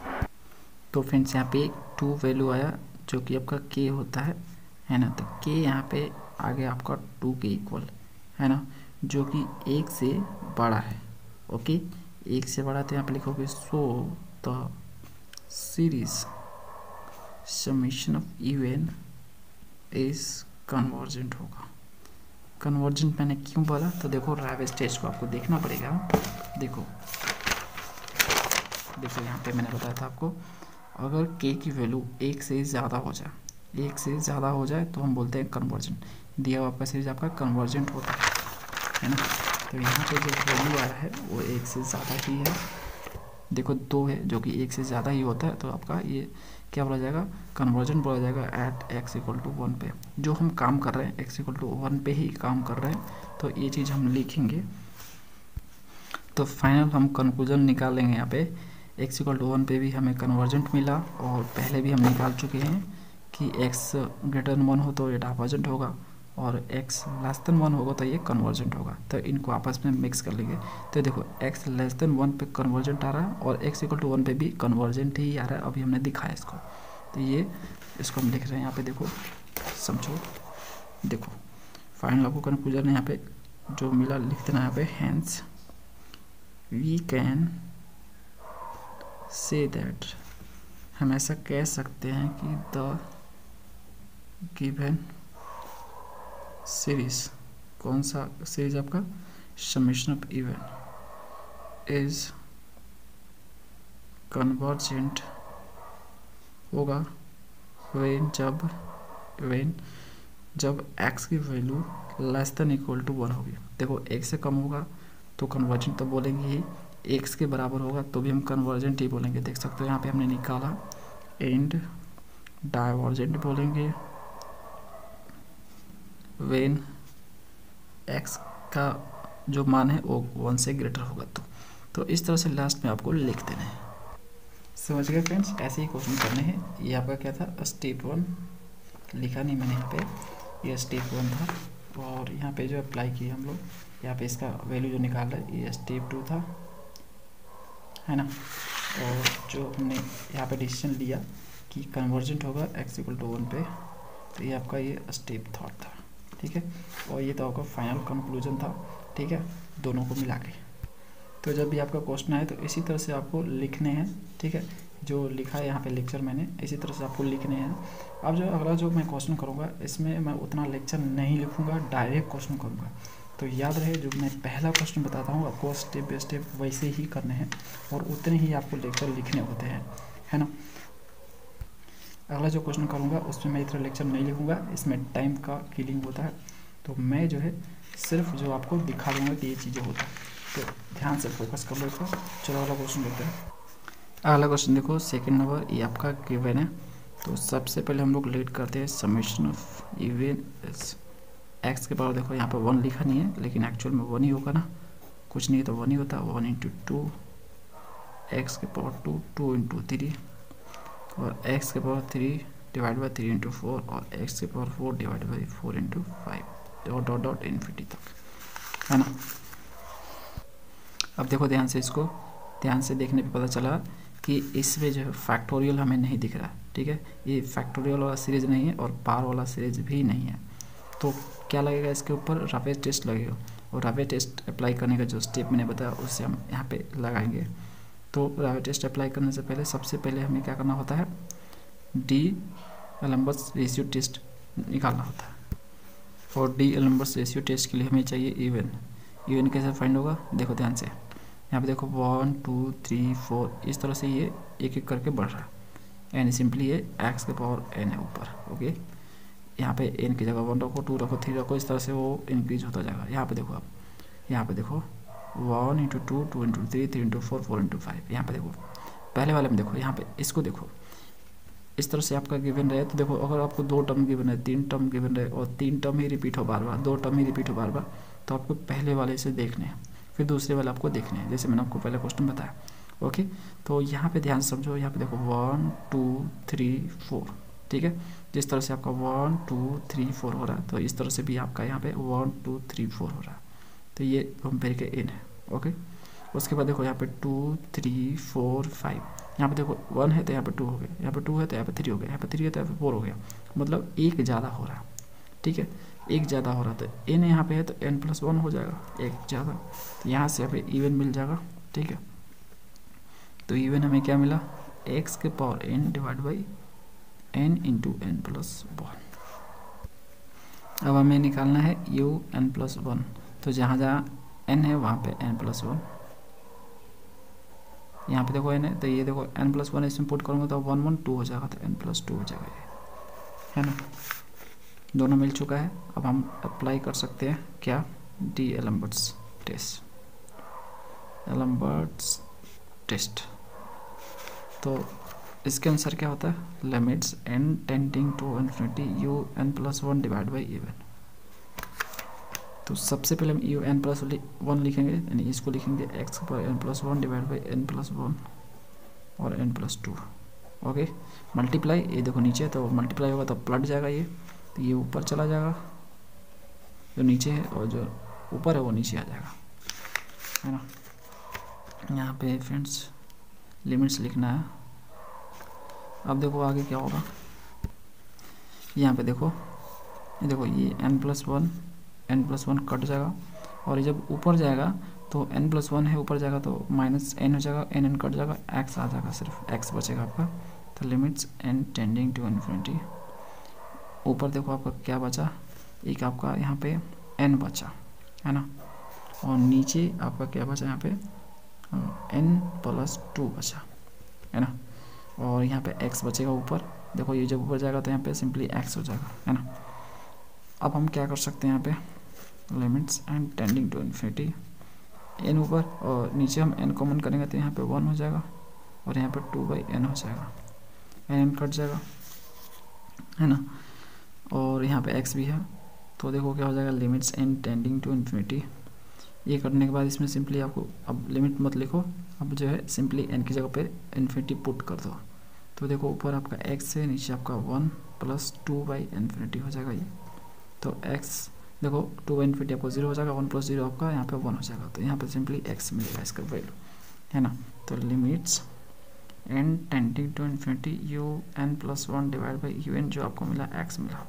तो फ्रेंड्स यहाँ पे 2 वैल्यू आया, जो कि आपका k होता है ना, तो k यहाँ पे आ गया आपका 2 के इक्वल, है ना, जो कि 1 से बड़ा है, ओके, 1 से बड़ा, तो यहाँ पे लिखोगे so the series summation of even is convergent होगा। कन्वर्जेंट मैंने क्यों बोला, तो देखो रैवेज टेस्ट को आपको देखना पड़ेगा, देखो यहाँ पे मैंने बताया था आपको, अगर k की वैल्यू 1 से ज़्यादा हो जाए, 1 से ज़्यादा हो जाए तो हम बोलते हैं कन्वर्जेंट, दिया हुआ आपका सीरीज आपका कन्वर्जेंट होता है ना। तो यहाँ पे जो वैल्यू आया है वो 1 से ज़्यादा ही है, देखो 2 है जो कि 1 से ज़्यादा ही होता है, तो आपका ये क्या बोला जाएगा, कन्वर्जेंट बोला जाएगा एट x = 1 पे। जो हम काम कर रहे हैं x = 1 पे ही काम कर रहे हैं, तो ये चीज़ हम लिखेंगे। तो फाइनल हम कंक्लूजन निकालेंगे, यहाँ पे x = 1 पे भी हमें कन्वर्जेंट मिला, और पहले भी हम निकाल चुके हैं कि x > 1 हो तो ये डाइवर्जेंट होगा, और x <1 होगा तो ये कन्वर्जेंट होगा। तो इनको आपस में मिक्स कर लेंगे, तो देखो x <1 पे कन्वर्जेंट आ रहा है, और x = 1 पे भी कन्वर्जेंट ही आ रहा है, अभी हमने दिखाया इसको। तो ये इसको हम लिख रहे हैं यहाँ पे, देखो समझो, देखो फाइनल आपको कंक्लूजन यहाँ पे जो मिला लिख देना यहाँ पे, hence we can say that, हम ऐसा कह सकते हैं कि द गिवन सीरीज, कौन सा सीरीज आपका, summation of even is convergent होगा वेन जब x की value less than equal to 1 होगी। देखो एक से कम होगा तो कन्वर्जेंट तो बोलेंगे ही, x के बराबर होगा तो भी हम कन्वर्जेंट ही बोलेंगे। देख सकते हो यहाँ पे हमने निकाला, एंड डाइवर्जेंट बोलेंगे वेन x का जो मान है वो 1 से ग्रेटर होगा। तो इस तरह से लास्ट में आपको लिख देना है। समझ गए फ्रेंड्स, ऐसे ही क्वेश्चन करने हैं। ये आपका क्या था, स्टेप 1 लिखा नहीं मैंने यहाँ पे, ये स्टेप 1 था। और यहाँ पे जो अप्लाई किए हम लोग, यहाँ पे इसका वैल्यू जो निकाला है ये स्टेप 2 था, है ना। और जो हमने यहाँ पे डिसीजन लिया कि कन्वर्जेंट होगा x इक्वल टू 1 पे, तो ये आपका ये स्टेप 3 था, ठीक है। और ये तो आपका फाइनल कंक्लूजन था, ठीक है, दोनों को मिला के। तो जब भी आपका क्वेश्चन आए तो इसी तरह से आपको लिखने हैं, ठीक है। जो लिखा है यहाँ पे लेक्चर मैंने, इसी तरह से आपको लिखने हैं। अब जो अगला जो मैं क्वेश्चन करूँगा इसमें मैं उतना लेक्चर नहीं लिखूँगा, डायरेक्ट क्वेश्चन करूँगा। तो याद रहे जो मैं पहला क्वेश्चन बताता हूँ आपको स्टेप बाय स्टेप वैसे ही करने हैं और उतने ही आपको लेक्चर लिखने होते हैं, है ना। अगला जो क्वेश्चन करूँगा उसमें मैं इतना लेक्चर नहीं लिखूँगा, इसमें टाइम का किलिंग होता है। तो मैं जो है सिर्फ जो आपको दिखा दूँगा कि ये चीज़ें होता है, तो ध्यान से फोकस कर लो इसको। चलो अगला क्वेश्चन देखते हैं। अगला क्वेश्चन देखो, सेकंड नंबर, ये आपका गिवन है। तो सबसे पहले हम लोग लेट करते हैं समेशन ऑफ इवन एक्स के पावर। देखो यहाँ पर 1 लिखा नहीं है, लेकिन एक्चुअल में 1 ही होगा ना, कुछ नहीं तो 1 ही होता। 1 इंटू 2 एक्स के पावर 2, 2 इंटू 3 और एक्स के पावर 3 डिवाइड बाई 3 इंटू 4 और एक्स के power 4 divide by 4 into 5 dot dot dot infinity तक, है ना। अब देखो ध्यान से, इसको ध्यान से देखने पे पता चला कि इसमें जो है फैक्टोरियल हमें नहीं दिख रहा, ठीक है। ये फैक्टोरियल वाला सीरीज नहीं है और पावर वाला सीरीज भी नहीं है। तो क्या लगेगा इसके ऊपर, रफेज टेस्ट लगेगा। और रफेज टेस्ट अप्लाई करने का जो स्टेप मैंने बताया उससे हम यहाँ पे लगाएंगे। तो रफेज टेस्ट अप्लाई करने से पहले सबसे पहले हमें क्या करना होता है, डी एलम्बर्ट्स रेशियो टेस्ट निकालना होता है। और डी एलम्बर्ट्स रेशियो टेस्ट के लिए हमें चाहिए इवन। इवन कैसे फाइंड होगा, देखो ध्यान से, यहाँ पे देखो 1 2 3 4 इस तरह से ये एक एक करके बढ़ रहा है। एन सिंपली ये एक्स के पावर एन है ऊपर, ओके। यहाँ पे एन की जगह 1 रखो, 2 रखो, 3 रखो, इस तरह से वो इंक्रीज होता जाएगा। यहाँ पे देखो आप, यहाँ पे देखो 1 इंटू 2, 2 इंटू 3, 3 इंटू 4, 4 इंटू 5। यहाँ पे देखो पहले वाले में देखो, यहाँ पे इसको देखो, इस तरह से आपका गिवन रहे। तो देखो अगर आपको 2 टर्म गिवन है, 3 टर्म गिवन रहे और 3 टर्म ही रिपीट हो बार बार, 2 टर्म ही रिपीट हो बार बार, तो आपको पहले वाले से देखने हैं, फिर दूसरे वाले आपको देखने हैं, जैसे मैंने आपको पहले क्वेश्चन बताया, ओके। तो यहाँ पे ध्यान समझो, यहाँ पे देखो 1 2 3 4, ठीक है। जिस तरह से आपका 1 2 3 4 हो रहा है, तो इस तरह से भी आपका यहाँ पे 1 2 3 4 हो रहा है। तो ये कंपेयर के एन है, ओके। उसके बाद देखो यहाँ पे 2 3 4 5, यहाँ पे देखो 1 है तो यहाँ पे 2 हो गया, यहाँ पे 2 है तो यहाँ पे 3 हो गया, यहाँ पे 3 है तो यहाँ पे 4 हो गया, मतलब एक ज़्यादा हो रहा है, ठीक है। एक ज़्यादा हो रहा, तो एन यहाँ पे है तो n प्लस 1 हो जाएगा, एक ज़्यादा। तो यहाँ से यहाँ पे इवन मिल जाएगा, ठीक है। तो इवन हमें क्या मिला, x के power n divide by n into n plus 1। अब हमें निकालना है u n प्लस 1। तो जहाँ जहाँ n है वहाँ पे n प्लस 1, यहाँ पे देखो n है तो ये देखो n प्लस 1 इसमें पुट करूँगा तो 1 1 2 हो जाएगा, तो n प्लस 2 हो जाएगा ये, है ना। दोनों मिल चुका है। अब हम अप्लाई कर सकते हैं क्या, D'Alembert's test, Alembert's test. तो इसके अनुसार क्या होता है, limits n tending to infinity u n plus 1 divide by u n. तो सबसे पहले हम u n प्लस 1 लिखेंगे, यानी इसको लिखेंगे x पर n plus 1 divide by n plus 1 और n प्लस 2, ओके। मल्टीप्लाई, ये देखो नीचे तो मल्टीप्लाई होगा तो पलट जाएगा ये, तो ये ऊपर चला जाएगा जो नीचे है, और जो ऊपर है वो नीचे आ जाएगा, है ना। यहाँ पे फ्रेंड्स लिमिट्स लिखना है। अब देखो आगे क्या होगा, यहाँ पे देखो, ये देखो ये n प्लस 1 कट जाएगा, और ये जब ऊपर जाएगा तो n प्लस 1 है, ऊपर जाएगा तो माइनस n हो जाएगा, n कट जाएगा, x आ जाएगा, सिर्फ x बचेगा आपका। तो limits n tending to infinity, ऊपर देखो आपका क्या बचा, एक आपका यहाँ पे n बचा, है ना, और नीचे आपका क्या बचा यहाँ पे n+2 बचा, है ना, और यहाँ पे x बचेगा ऊपर। देखो ये जब ऊपर जाएगा तो यहाँ पे सिंपली x हो जाएगा, है ना। अब हम क्या कर सकते हैं यहाँ पे limits and tending to infinity, n ऊपर और नीचे हम n कॉमन करेंगे तो यहाँ पे 1 हो जाएगा और यहाँ पे 2/n हो जाएगा, n कट जाएगा, है ना, और यहाँ पे x भी है। तो देखो क्या हो जाएगा limits and tending to infinity. ये करने के बाद इसमें सिंपली आपको अब लिमिट मत लिखो, अब जो है सिंपली n की जगह पे इन्फिनिटी पुट कर दो। तो देखो ऊपर आपका x है, नीचे आपका 1 + 2/∞ हो जाएगा ये। तो x देखो 2/∞ आपको 0 हो जाएगा, 1 + 0 आपका यहाँ पे 1 हो जाएगा। तो यहाँ पे सिंपली x मिलेगा इसका वैल्यू, है ना। तो limits n tending to infinity un+1 / un जो आपको मिला x मिला।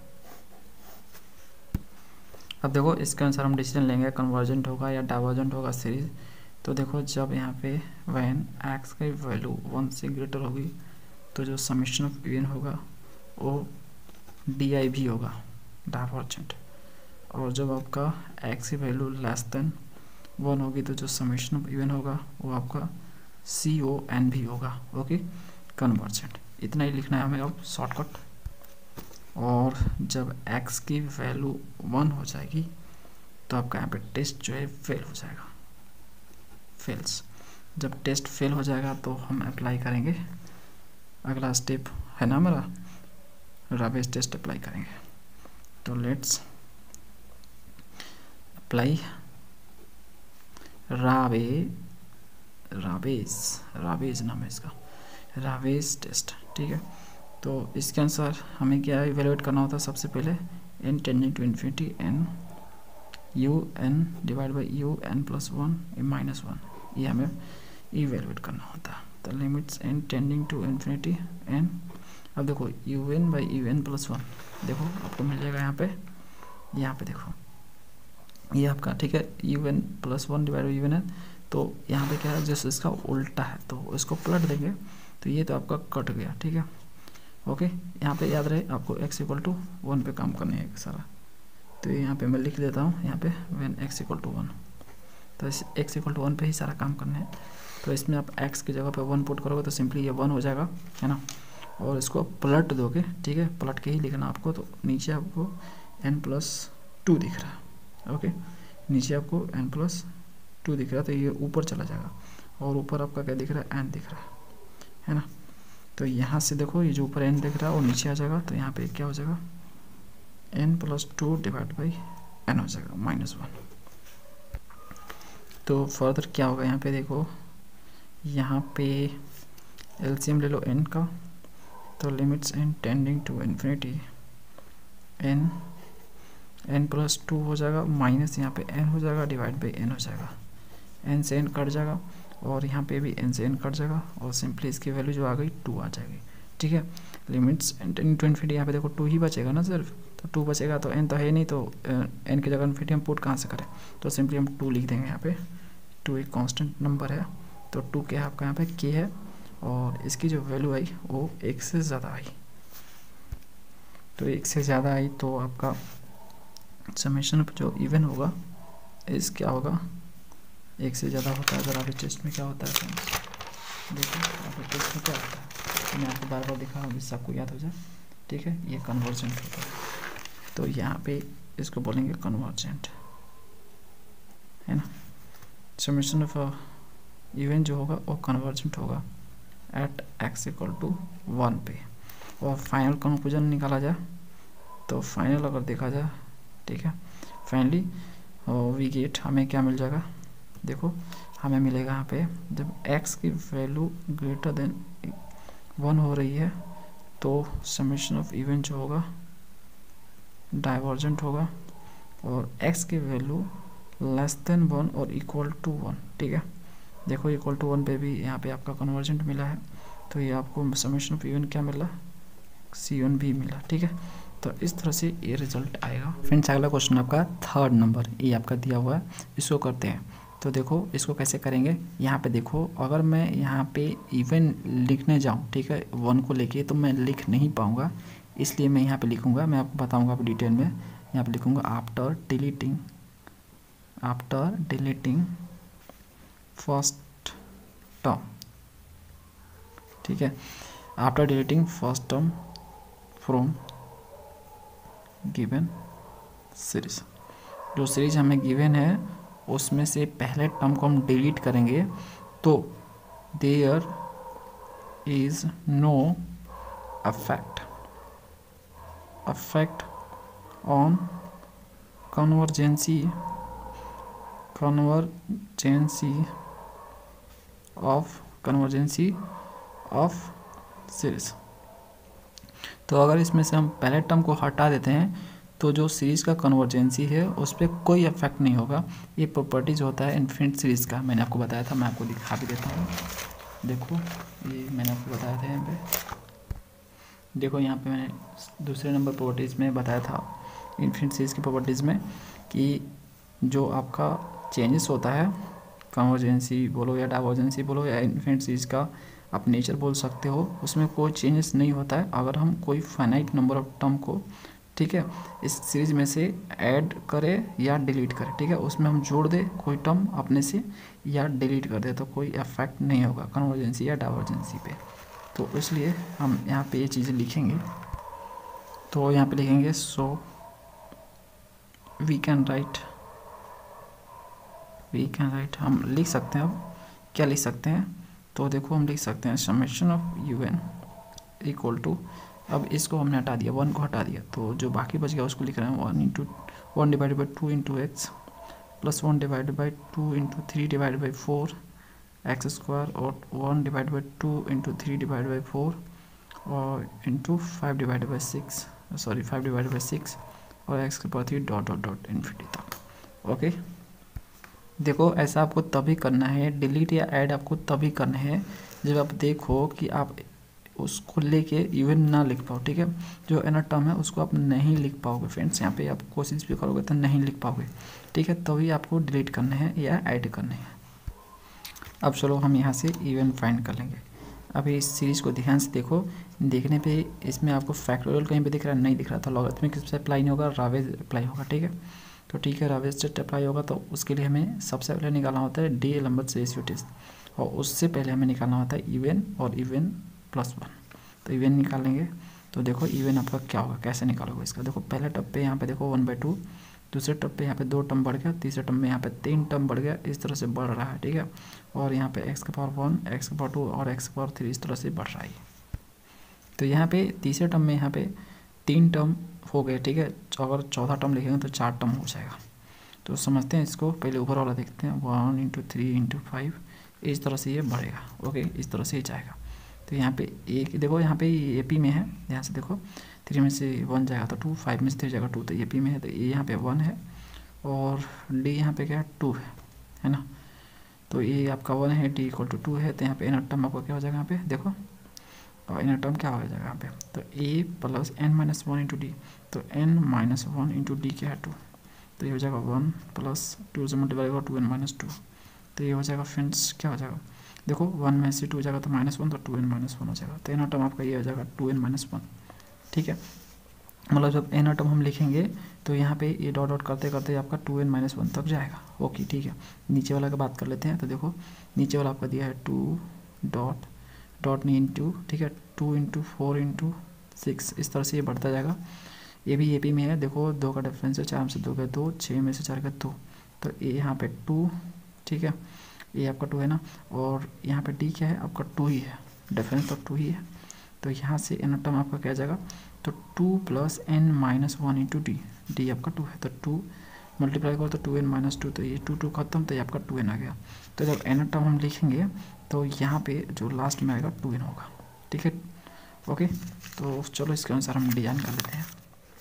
अब देखो इसके अनुसार हम डिसीजन लेंगे कन्वर्जेंट होगा या डाइवर्जेंट होगा सीरीज। तो देखो जब यहाँ पे वैन x की वैल्यू 1 से ग्रेटर होगी तो जो समेशन ऑफ un होगा वो di भी होगा डाइवर्जेंट, और जब आपका x की वैल्यू <1 होगी तो जो समेशन ऑफ un होगा वो आपका con भी होगा, ओके, कन्वर्जेंट। इतना ही लिखना है हमें अब शॉर्टकट। और जब x की वैल्यू 1 हो जाएगी तो आपका यहाँ पे टेस्ट जो है फेल हो जाएगा, फेल्स। जब टेस्ट फेल हो जाएगा तो हम अप्लाई करेंगे, अगला स्टेप है ना हमारा रावेज टेस्ट अप्लाई करेंगे। तो लेट्स अप्लाई रावेज नाम है इसका, रावेज टेस्ट, ठीक है। तो इसके अनुसार हमें क्या इवेलुएट करना होता है, सबसे पहले n tending to infinity n un / un+1 -1, ये हमें इवेलुएट करना होता है। तो limits n tending to infinity n, अब देखो un/un+1 देखो आपको मिल जाएगा यहाँ पे देखो ये आपका, ठीक है, un+1 / un है। तो यहाँ पे क्या है जैसे इसका उल्टा है तो इसको पलट देंगे तो ये तो आपका कट गया, ठीक है, ओके। यहाँ पे याद रहे आपको x = 1 पे काम करने है सारा। तो यहाँ पे मैं लिख देता हूँ यहाँ पे when x = 1, तो इस x = 1 पे ही सारा काम करना है। तो इसमें आप x की जगह पे 1 पुट करोगे तो सिंपली ये 1 हो जाएगा, है ना, और इसको पलट दोगे, ठीक है, पलट के ही लिखना आपको। तो नीचे आपको n+2 दिख रहा है, ओके, नीचे आपको n+2 दिख रहा है तो ये ऊपर चला जाएगा, और ऊपर आपका क्या दिख रहा है n दिख रहा है ना। तो यहाँ से देखो ये जो ऊपर n दिख रहा है वो नीचे आ जाएगा, तो यहाँ पे क्या हो जाएगा n+2 / n हो जाएगा -1। तो फर्दर क्या होगा यहाँ पे देखो, यहाँ पे एलसीएम ले लो n का, तो limits n tending to infinity n+2 हो जाएगा माइनस यहाँ पे n हो जाएगा / n हो जाएगा, n से n कट जाएगा और यहाँ पे भी n से n कट जाएगा और सिंपली इसकी वैल्यू जो आ गई 2 आ जाएगी, ठीक है। Limits n tending to infinity, यहाँ पे देखो 2 ही बचेगा ना सिर्फ, तो 2 बचेगा तो n तो है नहीं, तो n की जगह इन्फिनिटी हम पुट कहाँ से करें, तो सिंपली हम 2 लिख देंगे यहाँ पे। 2 एक कांस्टेंट नंबर है तो 2 क्या है आपका यहाँ पे k है, और इसकी जो वैल्यू आई वो 1 से ज़्यादा आई, तो 1 से ज़्यादा आई तो आपका समेशन जो इवन होगा इस क्या होगा 1 से ज़्यादा होता है। अगर आपके टेस्ट में क्या होता है देखो आपके टेस्ट में क्या होता है, तो मैं आपको बार बार दिखा रहा हूँ जिससे आपको याद हो जाए, ठीक है। ये कन्वर्जेंट होता है, तो यहाँ पे इसको बोलेंगे कन्वर्जेंट, है ना। समेशन ऑफ इवन जो होगा वो कन्वर्जेंट होगा एट x = 1 पे। और फाइनल कंक्लूजन निकाला जाए तो फाइनल अगर देखा जाए, ठीक है, फाइनली वी गेट हमें क्या मिल जाएगा, देखो हमें मिलेगा यहाँ पे जब x की वैल्यू <1 हो रही है तो समेशन ऑफ इवन जो होगा डाइवर्जेंट होगा, और x की वैल्यू <1 और = 1, ठीक है। देखो = 1 पे भी यहाँ पे आपका कन्वर्जेंट मिला है, तो ये आपको समेशन ऑफ इवन क्या मिला, C1 भी मिला, ठीक है। तो इस तरह से ये रिजल्ट आएगा। फ्रेंड्स अगला क्वेश्चन आपका 3rd नंबर ये आपका दिया हुआ है, इसको करते हैं। तो देखो इसको कैसे करेंगे, यहाँ पे देखो अगर मैं यहाँ पे इवन लिखने जाऊँ, ठीक है, 1 को लेके तो मैं लिख नहीं पाऊँगा, इसलिए मैं यहाँ पे लिखूँगा, मैं आपको बताऊँगा डिटेल में यहाँ पे लिखूँगा आफ्टर डिलीटिंग फर्स्ट टर्म, ठीक है, after deleting first term from given series. जो सीरीज हमें गिवन है उसमें से पहले टर्म को हम डिलीट करेंगे तो there is no affect on convergency of series. तो अगर इसमें से हम पहले टर्म को हटा देते हैं तो जो सीरीज़ का कन्वर्जेंसी है उस पर कोई इफेक्ट नहीं होगा। ये प्रॉपर्टीज़ होता है इन्फिनिट सीरीज़ का, मैंने आपको बताया था, मैं आपको दिखा भी देता हूँ। देखो ये मैंने आपको बताया था यहाँ पे, देखो यहाँ पे मैंने दूसरे नंबर प्रॉपर्टीज़ में बताया था इन्फिनिट सीरीज़ की प्रॉपर्टीज़ में कि जो आपका चेंजेस होता है, कन्वर्जेंसी बोलो या डाइवर्जेंसी बोलो या इन्फिनिट सीरीज़ का आप नेचर बोल सकते हो, उसमें कोई चेंजेस नहीं होता है अगर हम कोई फाइनाइट नंबर ऑफ टर्म को, ठीक है, इस सीरीज़ में से ऐड करें या डिलीट करें, ठीक है, उसमें हम जोड़ दें कोई टर्म अपने से या डिलीट कर दे तो कोई इफेक्ट नहीं होगा कन्वर्जेंसी या डाइवर्जेंसी पे। तो इसलिए हम यहाँ पे ये चीज़ें लिखेंगे, तो यहाँ पे लिखेंगे सो वी कैन राइट हम लिख सकते हैं। अब क्या लिख सकते हैं, तो देखो हम लिख सकते हैं summation of UN equal to, अब इसको हमने हटा दिया, 1 को हटा दिया, तो जो बाकी बच गया उसको लिख रहे हैं 1 divided by 2 into x plus 1 divided by 2 into 3 divided by 4 x square और 1 divide by 2 into 3 divide by 4 और इंटू 5 डिवाइड बाई 6 और एक्स के power 3 dot dot dot infinity तक। ओके, देखो ऐसा आपको तभी करना है, डिलीट या ऐड आपको तभी करना है जब आप देखो कि आप उसको लेके इवन ना लिख पाओ, ठीक है, जो एनर टर्म है उसको आप नहीं लिख पाओगे फ्रेंड्स, यहाँ पे आप कोशिश भी करोगे तो नहीं लिख पाओगे, ठीक है, तभी आपको डिलीट करना है या ऐड करना है। अब चलो हम यहाँ से इवन फाइंड कर लेंगे। अभी इस सीरीज़ को ध्यान से देखो, देखने पे इसमें आपको फैक्टोरियल कहीं पे दिख रहा है, नहीं दिख रहा था, लॉगरिथमिक किस पे अप्लाई नहीं होगा, रावेज अप्लाई होगा, ठीक है, तो ठीक है रावेज टेस्ट अप्लाई होगा, तो उसके लिए हमें सबसे पहले निकालना होता है डी एलम्बर्ट्स रेशियो टेस्ट, और उससे पहले हमें निकालना होता है इवन और इवन प्लस 1। तो इवन निकालेंगे तो देखो इवन आपका क्या होगा, कैसे निकालोगे इसका, देखो पहले टर्म पे यहाँ पे देखो 1/2, दूसरे टर्म पे यहाँ पे 2 टर्म बढ़ गया, तीसरे टर्म में यहाँ पे 3 टर्म बढ़ गया, इस तरह से बढ़ रहा है, ठीक है, और यहाँ पे एक्स के पावर 1, एक्स के पावर 2 और एक्स के पावर 3 इस तरह से बढ़ रहा है। तो यहाँ पे तीसरे टर्म में यहाँ पे 3 टर्म हो गए, ठीक है, अगर चौथा टर्म लिखेंगे तो 4 टर्म हो जाएगा। तो समझते हैं इसको, पहले ऊपर वाला देखते हैं, 1 इंटू 3 इंटू 5 इस तरह से ये बढ़ेगा। ओके, इस तरह से ये जाएगा। तो यहाँ पे एक देखो, यहाँ पे ए पी में है, यहाँ से देखो 3 में से 1 जाएगा तो 2, 5 में से 3 जाएगा 2, तो ए पी में है, तो ये यहाँ पे 1 है और डी यहाँ पे क्या है 2 है ना, तो ये आपका 1 है, डी इक्वल टू 2 है, तो यहाँ पे इनर टर्म आपका क्या हो जाएगा यहाँ पे देखो, और इनर टर्म क्या हो जाएगा यहाँ पे, तो a plus n minus 1 into d, तो एन माइनस 1 इंटू डी क्या है 2, तो ये हो जाएगा 1 प्लस 2 से मल्टीप्लाई होगा 2n माइनस 2, तो ये हो जाएगा फ्रेंड्स क्या हो जाएगा, देखो 1 में से 2 हो जाएगा तो -1, तो 2n माइनस 1 हो जाएगा, तो एन टर्म आपका ये हो जाएगा 2n माइनस 1, ठीक है, मतलब जब एन टर्म हम लिखेंगे तो यहाँ पे ये डॉट डॉट करते करते आपका 2n माइनस 1 तक जाएगा। ओके ठीक है, नीचे वाला का बात कर लेते हैं, तो देखो नीचे वाला आपका दिया है 2 डॉट डॉट नहीं इंटू, ठीक है, 2 इंटू 4 इंटू 6 इस तरह से ये बढ़ता जाएगा। ये भी AP में है, देखो 2 का डिफरेंस है, 4 में से 2 गए 2, 6 में से 4 गए 2, तो ये यहाँ पे 2, ठीक है, ये आपका 2 है ना, और यहाँ पे D क्या है आपका 2 ही है, डिफरेंस तो 2 ही है, तो यहाँ से एन टर्म आपका क्या जाएगा, तो 2 plus n minus 1 into d, d आपका 2 है, तो 2 मल्टीप्लाई करो तो 2n माइनस 2, तो ये 2 खत्म, तो ये आपका 2n आ गया। तो जब एन टर्म हम लिखेंगे तो यहाँ पे जो लास्ट में आएगा 2n होगा, ठीक है। ओके, तो चलो इसके अनुसार हम डिजाइन कर लेते हैं।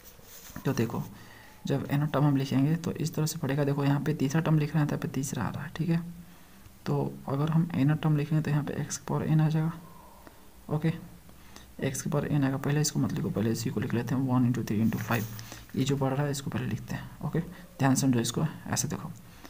तो देखो जब एन टर्म हम लिखेंगे तो इस तरह से पड़ेगा, देखो यहाँ पे तीसरा टर्म लिख रहे हैं तो यहाँ पे तीसरा आ रहा है, ठीक है, तो अगर हम एन टर्म लिखेंगे तो यहाँ पे x की पावर n आ जाएगा। ओके, x की पावर n आएगा, पहले इसको मत लिखो, पहले इसी को लिख लेते हैं 1 इंटू 3 इंटू 5, ये जो बढ़ रहा है इसको पहले लिखते हैं। ओके, ध्यान समझो इसको, ऐसे देखो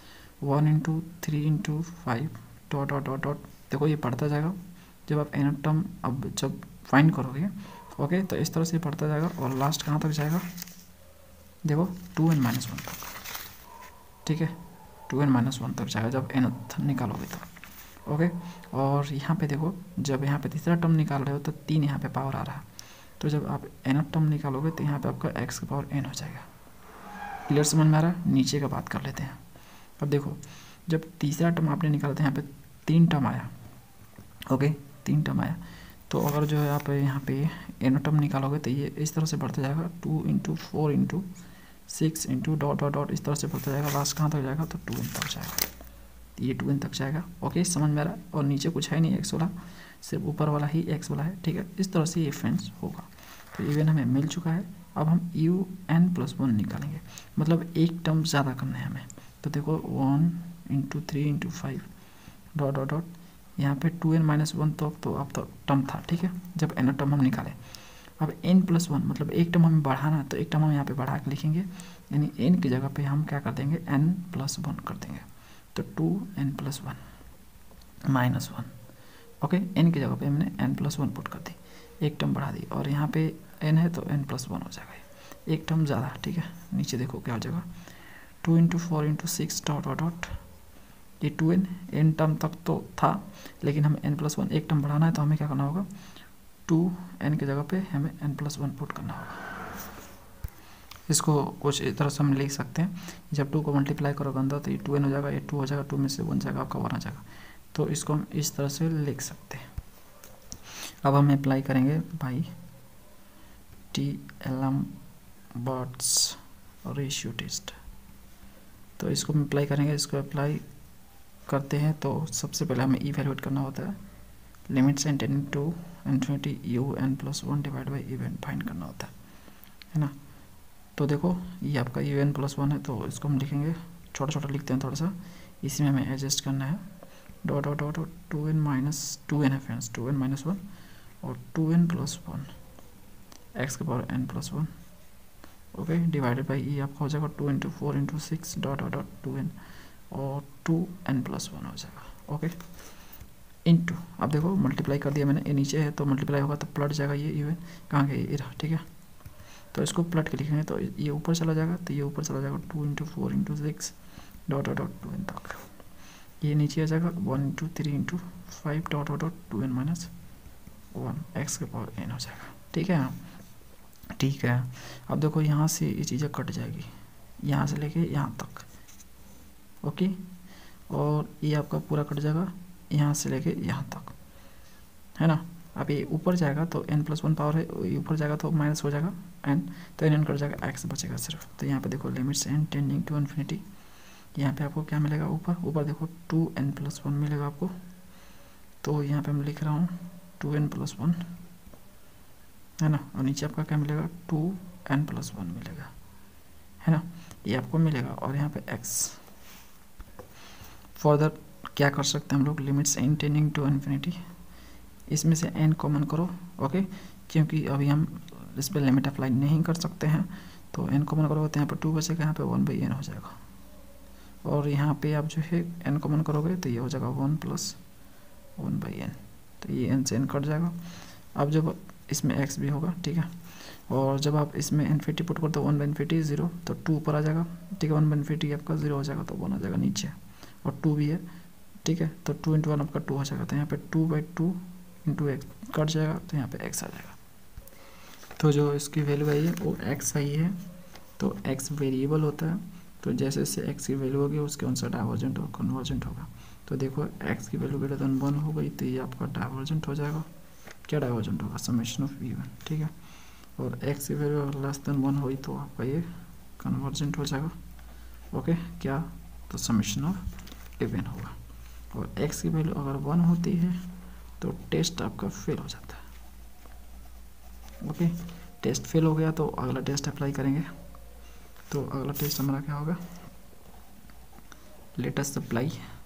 1 into 3 into 5 dot dot dot dot, देखो ये बढ़ता जाएगा जब आप एन टर्म अब जब फाइंड करोगे। ओके, तो इस तरह से बढ़ता जाएगा और लास्ट कहाँ तक जाएगा, देखो 2n-1 तक, ठीक है, 2n-1 तक जाएगा जब n निकालोगे तो। ओके, और यहाँ पे देखो जब यहाँ पे तीसरा टर्म निकाल रहे हो तो 3 यहाँ पे पावर आ रहा है, तो जब आप n टर्म निकालोगे तो यहाँ पे आपका x की पावर n हो जाएगा। क्लियर समझ में आ रहा है? नीचे का बात कर लेते हैं। अब देखो जब तीसरा टर्म आपने निकाला था यहाँ पे 3 टर्म आया, ओके 3 टर्म आया, तो अगर जो है आप यहाँ पे n टर्म निकालोगे तो ये इस तरह से बढ़ता जाएगा 2 × 4 × 6 × डॉट डॉट डॉट इस तरह से बढ़ता जाएगा, लास्ट कहाँ तक जाएगा तो 2n तक जाएगा, ये 2n तक जाएगा। ओके समझ में आ रहा है? और नीचे कुछ है नहीं x वाला, सिर्फ ऊपर वाला ही x वाला है, ठीक है। इस तरह से ये फ्रेंड्स होगा। तो इवन हमें मिल चुका है। अब हम un+1 निकालेंगे, मतलब एक टर्म ज़्यादा करना है हमें। तो देखो 1 × 3 × 5 डॉट डॉट डॉट, यहाँ पे 2n-1 तो अब तो टर्म था, ठीक है, जब n टर्म हम निकाले। अब n+1 मतलब एक टर्म हमें बढ़ाना है, तो एक टर्म हम यहाँ पे बढ़ा के लिखेंगे, यानी n की जगह पे हम क्या कर देंगे n+1 कर देंगे, तो 2n+1 -1। ओके, n की जगह पे हमने n+1 पुट कर दी, एक टर्म बढ़ा दी, और यहाँ पे n है तो n+1 हो जाएगा, एक टर्म ज़्यादा, ठीक है। नीचे देखो क्या हो जाएगा 2 × 4 × 6 डॉट डॉट डॉट, ये 2n n टर्म तक तो था, लेकिन हमें n+1 एक टर्म बढ़ाना है, तो हमें क्या करना होगा 2n की जगह पे हमें n+1 पुट करना होगा। इसको कुछ इस तरह से हम लिख सकते हैं, जब 2 को मल्टीप्लाई करोगे अंदर तो ये 2n हो जाएगा, ये 2 हो जाएगा, 2 में से 1 जाएगा, आपका 1 आ जाएगा। तो इसको हम इस तरह से लिख सकते हैं। अब हम अप्लाई करेंगे बाई टी-एलम्बर्ट्स रेशियो टेस्ट। तो इसको हम अप्लाई करेंगे, इसको अप्लाई करते हैं तो सबसे पहले हमें इवैल्यूएट करना होता है, limits n tending to infinity un+1 divide by un find करना होता है ना। तो देखो ये आपका un+1 है, तो इसको हम लिखेंगे, छोटा छोटा लिखते हैं थोड़ा सा, इसी में हमें एडजस्ट करना है, डॉट डॉट डॉट 2n है फ्रेंड्स, 2n-1 और 2n+1 x की power n+1, okay, divided by ये आपका हो जाएगा 2 × 4 × 6 डॉट डॉट डॉट 2n और 2n+1 हो जाएगा। ओके, इनटू, अब देखो मल्टीप्लाई कर दिया मैंने, ये नीचे है तो मल्टीप्लाई होगा तो पलट जाएगा, ये इवन कहाँ गया ये रहा, ठीक है। तो इसको पलट के लिखेंगे तो ये ऊपर चला जाएगा, तो ये ऊपर चला जाएगा 2 × 4 × 6 डॉट डॉट डॉट 2n तक, ये नीचे आ जाएगा 1 × 3 × 5 dot dot dot 2n-1 x के पावर n हो जाएगा, ठीक है। ठीक है, अब देखो यहाँ से ये चीज़ें कट जाएगी, यहाँ से लेके यहाँ तक, ओके, और ये आपका पूरा कट जाएगा यहाँ से लेके यहाँ तक, है ना। अब ये ऊपर जाएगा तो n+1 पावर है, ये ऊपर जाएगा तो माइनस हो जाएगा n, तो n कट जाएगा, x बचेगा सिर्फ। तो यहाँ पे देखो limits n tending to infinity, यहाँ पे आपको क्या मिलेगा, ऊपर देखो 2n+1 मिलेगा आपको, तो यहाँ पे मैं लिख रहा हूँ 2n+1, है ना, और नीचे आपका क्या मिलेगा 2n+1 मिलेगा, है ना, ये आपको मिलेगा। और यहाँ पे x फर्दर क्या कर सकते हैं हम लोग, limits n tending to infinity, इसमें से n कॉमन करो, ओके, क्योंकि अभी हम इस पर लिमिट अप्लाई नहीं कर सकते हैं, तो n कॉमन करोगे तो यहाँ पर 2 बचेगा, यहाँ पे 1/n हो जाएगा, और यहाँ पे आप जो है n कॉमन करोगे तो ये हो जाएगा 1 + 1/n, तो ये n से n कट जाएगा। अब जब इसमें x भी होगा, ठीक है, और जब आप इसमें इन्फिनिटी पुट कर दो 1/∞ 0, तो 2 ऊपर आ जाएगा, ठीक है, 1/∞ आपका 0 हो जाएगा, तो 1 आ जाएगा नीचे, और 2 भी है, ठीक है, तो 2 × 1 आपका 2 हो जाएगा, तो यहाँ पे 2/2 × x कट जाएगा, तो यहाँ पे x आ जाएगा। तो जो इसकी वैल्यू आई है वो x आई है, तो x वेरिएबल होता है, तो जैसे जैसे x की वैल्यू होगी उसके अनुसार डाइवर्जेंट और कन्वर्जेंट होगा। तो देखो x की वैल्यू ग्रेटर देन 1 हो गई तो ये आपका डाइवर्जेंट हो जाएगा, क्या डाइवर्जेंट होगा, समेशन ऑफ v1, ठीक है, और x की वैल्यू लेस देन 1 हुई तो आपका ये कन्वर्जेंट हो जाएगा, ओके, क्या, तो समेशन ऑफ इवन होगा। और x की वैल्यू अगर 1 होती है तो टेस्ट आपका फेल हो जाता है, ओके, टेस्ट फेल हो गया तो अगला टेस्ट अप्लाई करेंगे। तो अगला टेस्ट हमारा क्या होगा, लेट अस अप्लाई,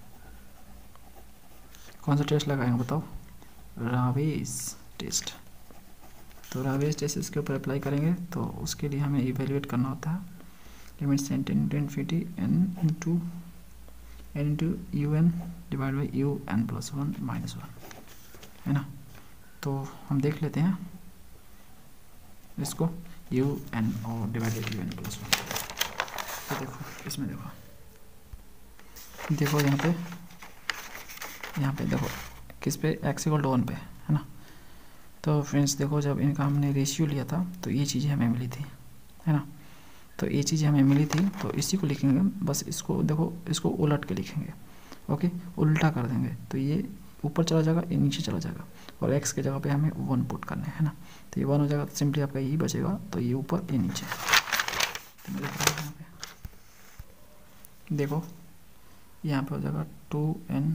कौन सा टेस्ट लगाएंगे बताओ, रावेस टेस्ट। तो रावेस टेस्ट इसके ऊपर अप्लाई करेंगे, तो उसके लिए हमें इवेल्युएट करना होता है, limits n tending to infinity n × un divide by un+1 -1, है ना। तो हम देख लेते हैं, इसको यू एन और divided u n plus one. तो देखो इसमें देखो यहाँ पे देखो किस पे एक्स इक्वल टू 1 पे है ना। तो फ्रेंड्स देखो जब इनका हमने रेशियो लिया था तो ये चीज़ें हमें मिली थी है ना। तो ये चीज़ें हमें मिली थी तो इसी को लिखेंगे, बस इसको देखो इसको उलट के लिखेंगे। ओके, उल्टा कर देंगे तो ये ऊपर चला जाएगा, ये नीचे चला जाएगा और x के जगह पे हमें 1 पुट करना है ना। तो ये 1 हो जाएगा, तो सिंपली आपका यही बचेगा, तो ये ऊपर ये नीचे। तो मैं लिख रहा हूँ यहाँ पे, देखो यहाँ पे हो जाएगा 2n,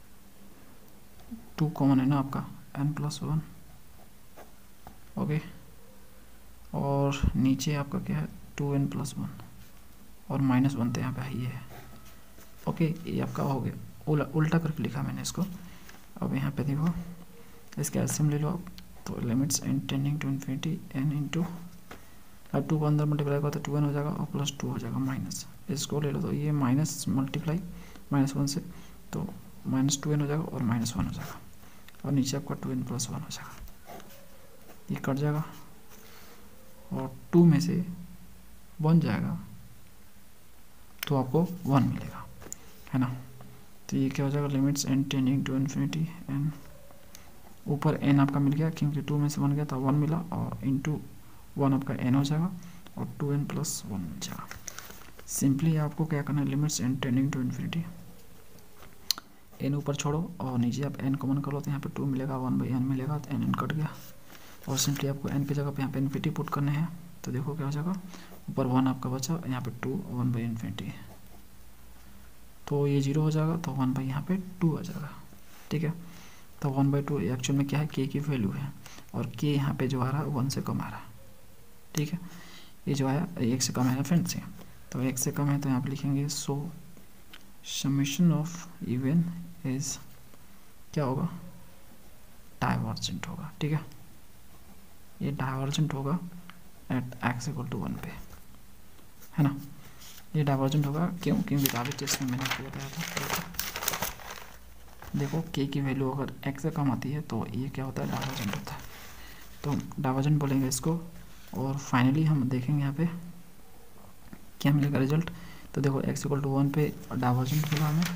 2 कॉमन है ना आपका, n+1। ओके, और नीचे आपका क्या है 2n+1 और -1 तो यहाँ पे ही है। ओके, ये आपका हो गया, उल्टा करके लिखा मैंने इसको। अब यहाँ पे देखो इसके एलसीएम ले लो आप, तो limits n tending to infinity n into, अब 2 को अंदर मल्टीप्लाई करो तो 2n हो जाएगा और +2 हो जाएगा माइनस, इसको ले लो तो ये माइनस मल्टीप्लाई -1 से, तो -2n हो जाएगा और -1 हो जाएगा और नीचे आपका 2n+1 हो जाएगा, ये कट जाएगा और 2 में से 1 जाएगा तो आपको 1 मिलेगा है ना। तो ये क्या हो जाएगा, limits n tending to infinity n, ऊपर n आपका मिल गया क्योंकि 2 में से 1 गया तो 1 मिला, और इंटू 1 आपका n हो जाएगा और 2n+1 मिल जाएगा। सिंपली आपको क्या करना है, limits n tending to infinity, n ऊपर छोड़ो और नीचे आप n कॉमन कर लो तो यहाँ पे 2 मिलेगा, 1/n मिलेगा, तो n कट गया और सिंपली आपको n की जगह पे यहाँ पे इन्फिनिटी पुट करने हैं। तो देखो क्या हो जाएगा, ऊपर 1 आपका बचा, यहाँ पे 2, 1/इन्फिनिटी, तो ये 0 हो जाएगा, तो 1 बाई यहाँ पे 2 आ जाएगा। ठीक है, तो 1/2 एक्चुअल में क्या है, k की वैल्यू है और k यहाँ पे जो आ रहा है 1 से कम आ रहा है। ठीक है, ये जो आया 1 से कम है फ्रेंड्स, तो 1 से कम है तो यहाँ पे लिखेंगे so summation of even is क्या होगा, डाइवर्जेंट होगा। ठीक है, ये डाइवर्जेंट होगा एट x इक्वल टू 1 पे है ना। ये डाइवर्जेंट होगा क्यों, क्योंकि लास्ट टेस्ट में मैंने आपको बताया था, देखो k की वैल्यू अगर x से कम आती है तो ये क्या होता है, डाइवर्जेंट होता है। तो डाइवर्जेंट बोलेंगे इसको, और फाइनली हम देखेंगे यहाँ पे क्या मिलेगा रिजल्ट। तो देखो x इक्वल टू 1 पे डाइवर्जेंट मिला हमें,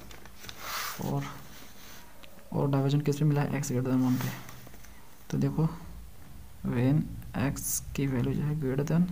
और डाइवर्जेंट किस पे मिला है, x ग्रेटर देन 1 पे। तो देखो व्हेन x की वैल्यू जो है ग्रेटर देन,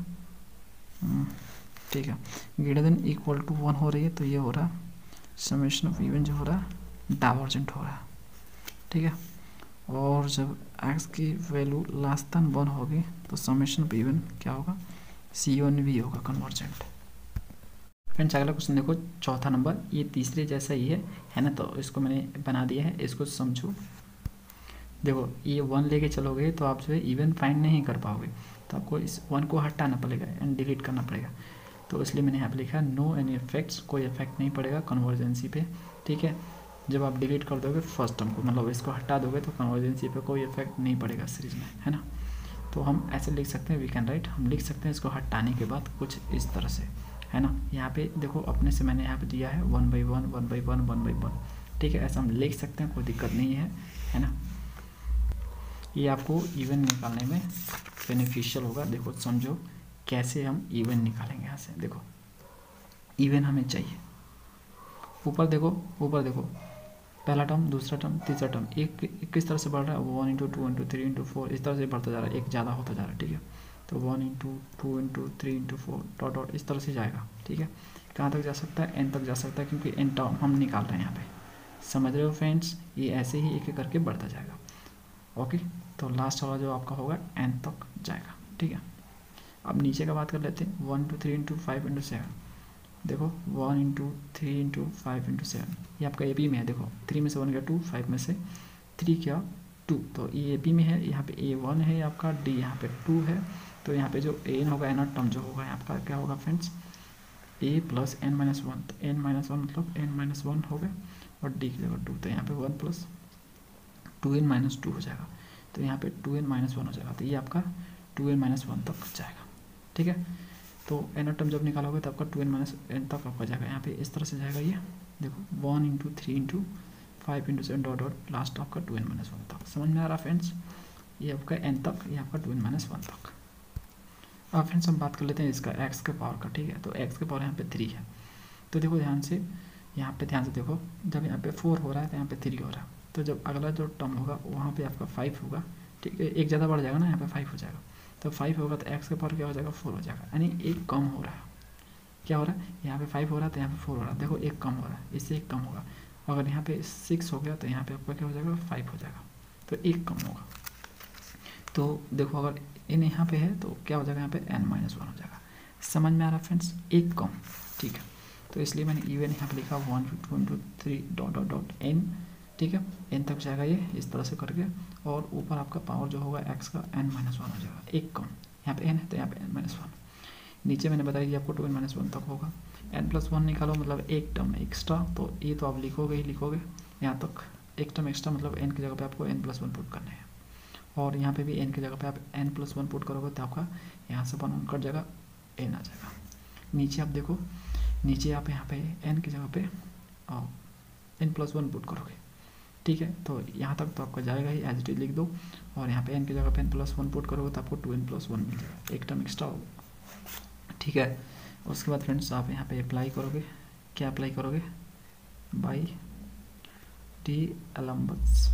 ठीक है, ग्रेटर देन इक्वल टू 1 हो रही है, तो ये हो रहा है समेशन ऑफ इवन जो हो रहा है डाइवर्जेंट हो रहा है। ठीक है, और जब x की वैल्यू लेस देन 1 होगी तो समेशन ऑफ इवन क्या होगा, C1 भी होगा कन्वर्जेंट। फ्रेंड्स अगला क्वेश्चन देखो, चौथा नंबर, ये तीसरे जैसा ही है ना, तो इसको मैंने बना दिया है, इसको समझो। देखो ये 1 लेके चलोगे तो आप जो है इवन फाइंड नहीं कर पाओगे, तो आपको इस 1 को हटाना पड़ेगा एंड डिलीट करना पड़ेगा। तो इसलिए मैंने यहाँ पे लिखा नो एनी इफेक्ट्स, कोई इफेक्ट नहीं पड़ेगा कन्वर्जेंसी पे। ठीक है, जब आप डिलीट कर दोगे फर्स्ट टर्म को, मतलब इसको हटा दोगे तो कन्वर्जेंसी पे कोई इफेक्ट नहीं पड़ेगा सीरीज में, है ना। तो हम ऐसे लिख सकते हैं, वी कैन राइट, हम लिख सकते हैं इसको हटाने के बाद कुछ इस तरह से, है ना। यहाँ पे देखो अपने से मैंने यहाँ पे दिया है 1/1, 1/1, 1/1। ठीक है, ऐसा हम लिख सकते हैं, कोई दिक्कत नहीं है ना। ये आपको इवन निकालने में बेनिफिशियल होगा। देखो समझो कैसे हम इवन निकालेंगे यहाँ से। देखो इवन हमें चाहिए, ऊपर देखो पहला टर्म, दूसरा टर्म, तीसरा टर्म, एक किस तरह से बढ़ रहा है, 1 × 2 × 3 × 4 इस तरह से बढ़ता जा रहा है, एक ज़्यादा होता जा रहा है। ठीक है, तो 1 × 2 × 3 × 4 डॉट डॉट इस तरह से जाएगा। ठीक है, कहाँ तक जा सकता है, n तक जा सकता है, क्योंकि n टर्म हम निकाल रहे हैं यहाँ पे, समझ रहे हो फ्रेंड्स। ये ऐसे ही एक एक करके बढ़ता जाएगा। ओके, तो लास्ट वाला जो आपका होगा n तक जाएगा। ठीक है, अब नीचे का बात कर लेते हैं, 1 × 3 × 5 × 7। देखो 1 × 3 × 5 × 7, ये आपका ए पी में है। देखो 3 में से 1 गया 2, 5 में से 3 क्या 2, तो ये ए पी में है। यहाँ पे A1 है आपका, D यहाँ पे 2 है, तो यहाँ पे जो n होगा, n टर्म जो होगा आपका क्या होगा फ्रेंड्स, a + n-1, तो n-1 मतलब n-1 हो गया, और d की जगह 2, तो यहाँ पे 1 + 2n-2 हो जाएगा, तो यहाँ पे 2n-1 हो जाएगा, तो ये आपका 2n-1 तक जाएगा। ठीक है, तो n टर्म जब निकालोगे तो आपका 2n-n तक आपका जाएगा, यहाँ पे इस तरह से जाएगा। ये देखो 1 × 3 × 5 × 7 डॉट डॉट लास्ट आपका 2n-1 तक। समझ में आ रहा फ्रेंड्स, ये आपका n तक, ये आपका 2n-1 तक। अब फ्रेंड्स हम बात कर लेते हैं इसका एक्स के पावर का, ठीक है। तो एक्स के पावर यहाँ पे 3 है। तो देखो ध्यान से, यहाँ पे ध्यान से देखो, जब यहाँ पे 4 हो रहा है तो यहाँ पे 3 हो रहा है, तो जब अगला जो टर्म होगा वहाँ पे आपका 5 होगा, ठीक है। एक ज़्यादा बढ़ जाएगा ना, यहाँ पे 5 हो जाएगा, तो 5 होगा तो एक्स का पावर क्या हो जाएगा, 4 हो जाएगा, यानी एक कम हो रहा है। क्या हो रहा है, यहाँ पे 5 हो रहा है तो यहाँ पे 4 हो रहा है, देखो एक कम हो रहा है, इससे एक कम होगा। अगर यहाँ पे 6 हो गया तो यहाँ पे आपका क्या हो जाएगा, 5 हो जाएगा, तो एक कम होगा। तो देखो अगर n यहाँ पे है तो क्या हो जाएगा, यहाँ पे n-1 हो जाएगा। समझ में आ रहा है फ्रेंड्स, एक कम, ठीक है। तो इसलिए मैंने इवन यहाँ पे लिखा 1 2 2 3 डॉट डॉट डॉट n, ठीक है। n तक जाएगा ये इस तरह से करके, और ऊपर आपका पावर जो होगा x का n-1 हो जाएगा, एक कम। यहाँ पे n है तो यहाँ पे n-1, नीचे मैंने बताया कि आपको 2n-1 तक होगा। n+1 निकालो मतलब एक टर्म एक्स्ट्रा, तो ये तो आप लिखोगे ही लिखोगे, यहाँ तक एक टर्म एक्स्ट्रा मतलब n की जगह पे आपको n+1 पुट करना है, और यहाँ पे भी n की जगह पे आप n+1 पुट करोगे तो आपका यहाँ से 1 कट जाएगा, n आ जाएगा। नीचे आप देखो, नीचे आप यहाँ पे n की जगह पे n+1 पुट करोगे, ठीक है। तो यहाँ तक तो आपका जाएगा ही, एज इट इज लिख दो, और यहाँ पे n की जगह पे n+1 पुट करोगे तो आपको 2n+1 मिल जाएगा, एक टर्म एक्स्ट्रा होगा, ठीक है। उसके बाद फ्रेंड्स आप यहाँ पे अप्लाई करोगे, क्या अप्लाई करोगे, बाई डी'एलमबर्ट्स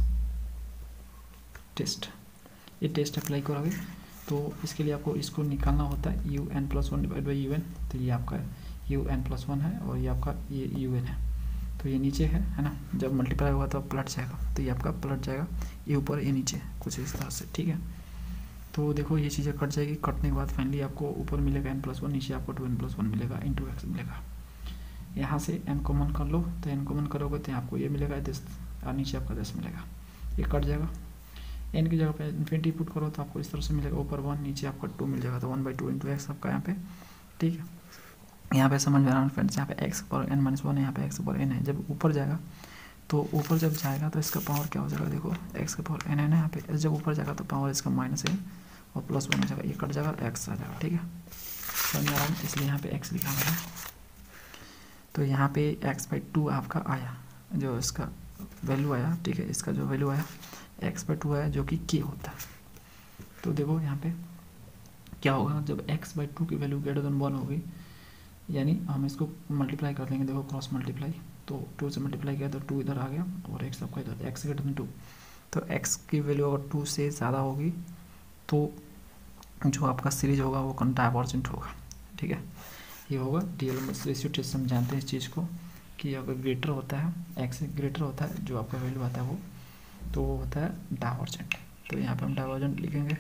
टेस्ट, ये टेस्ट अप्लाई करोगे तो इसके लिए आपको इसको निकालना होता है un+1 डिवाइड बाई un, तो ये आपका un+1 है और ये आपका ये un है, तो ये नीचे है ना, जब मल्टीप्लाई हुआ तो पलट जाएगा, तो ये आपका पलट जाएगा, ये ऊपर ये नीचे कुछ इस तरह से, ठीक है। तो देखो ये चीज़ें कट जाएगी, कटने के बाद फाइनली आपको ऊपर मिलेगा n+1, नीचे आपको 2n+1 मिलेगा, इंटू एक्स मिलेगा। यहाँ से n कॉमन कर लो, तो n कॉमन करोगे तो आपको ये मिलेगा 10, और नीचे आपका 10 मिलेगा, ये कट जाएगा। n की जगह पे इन्फिनिटी पुट करो तो आपको इस तरह से मिलेगा, ऊपर 1 नीचे आपका 2 मिल जाएगा, तो 1/2 इंटू एक्स आपका यहाँ पे, ठीक है। यहाँ पे समझ में आ रहा है फ्रेंड्स, यहाँ पे x पर n-1 है, यहाँ पे x पर n है, जब ऊपर जाएगा तो ऊपर जब जाएगा तो इसका पावर क्या हो जाएगा, देखो x का पावर n है ना, यहाँ पे जब ऊपर जाएगा तो पावर इसका -n और +1 हो जाएगा, ये कट जाएगा, x आ जाएगा, ठीक है। समझ में आ रहा है, इसलिए यहाँ पे x लिखा हुआ है। तो यहाँ पे x/2 आपका आया, जो इसका वैल्यू आया, ठीक है, इसका जो वैल्यू आया x/2 आया, जो कि k होता है। तो देखो यहाँ पे क्या होगा, जब x/2 की वैल्यू ग्रेटर देन 1 होगी, यानी हम इसको मल्टीप्लाई कर देंगे, देखो क्रॉस मल्टीप्लाई, तो 2 से मल्टीप्लाई किया तो 2 इधर आ गया और x आपका इधर, x ग्रेटर देन 2, तो x की वैल्यू अगर 2 से ज़्यादा होगी तो जो आपका सीरीज होगा वो डाइवर्जेंट होगा, ठीक है। ये होगा डी'एलमबर्ट्स रेशियो टेस्ट, हम जानते हैं इस चीज़ को कि अगर ग्रेटर होता है, x ग्रेटर होता है, जो आपका वैल्यू आता है वो, तो वो होता है डाइवर्जेंट। तो यहाँ पे हम डाइवर्जेंट लिखेंगे,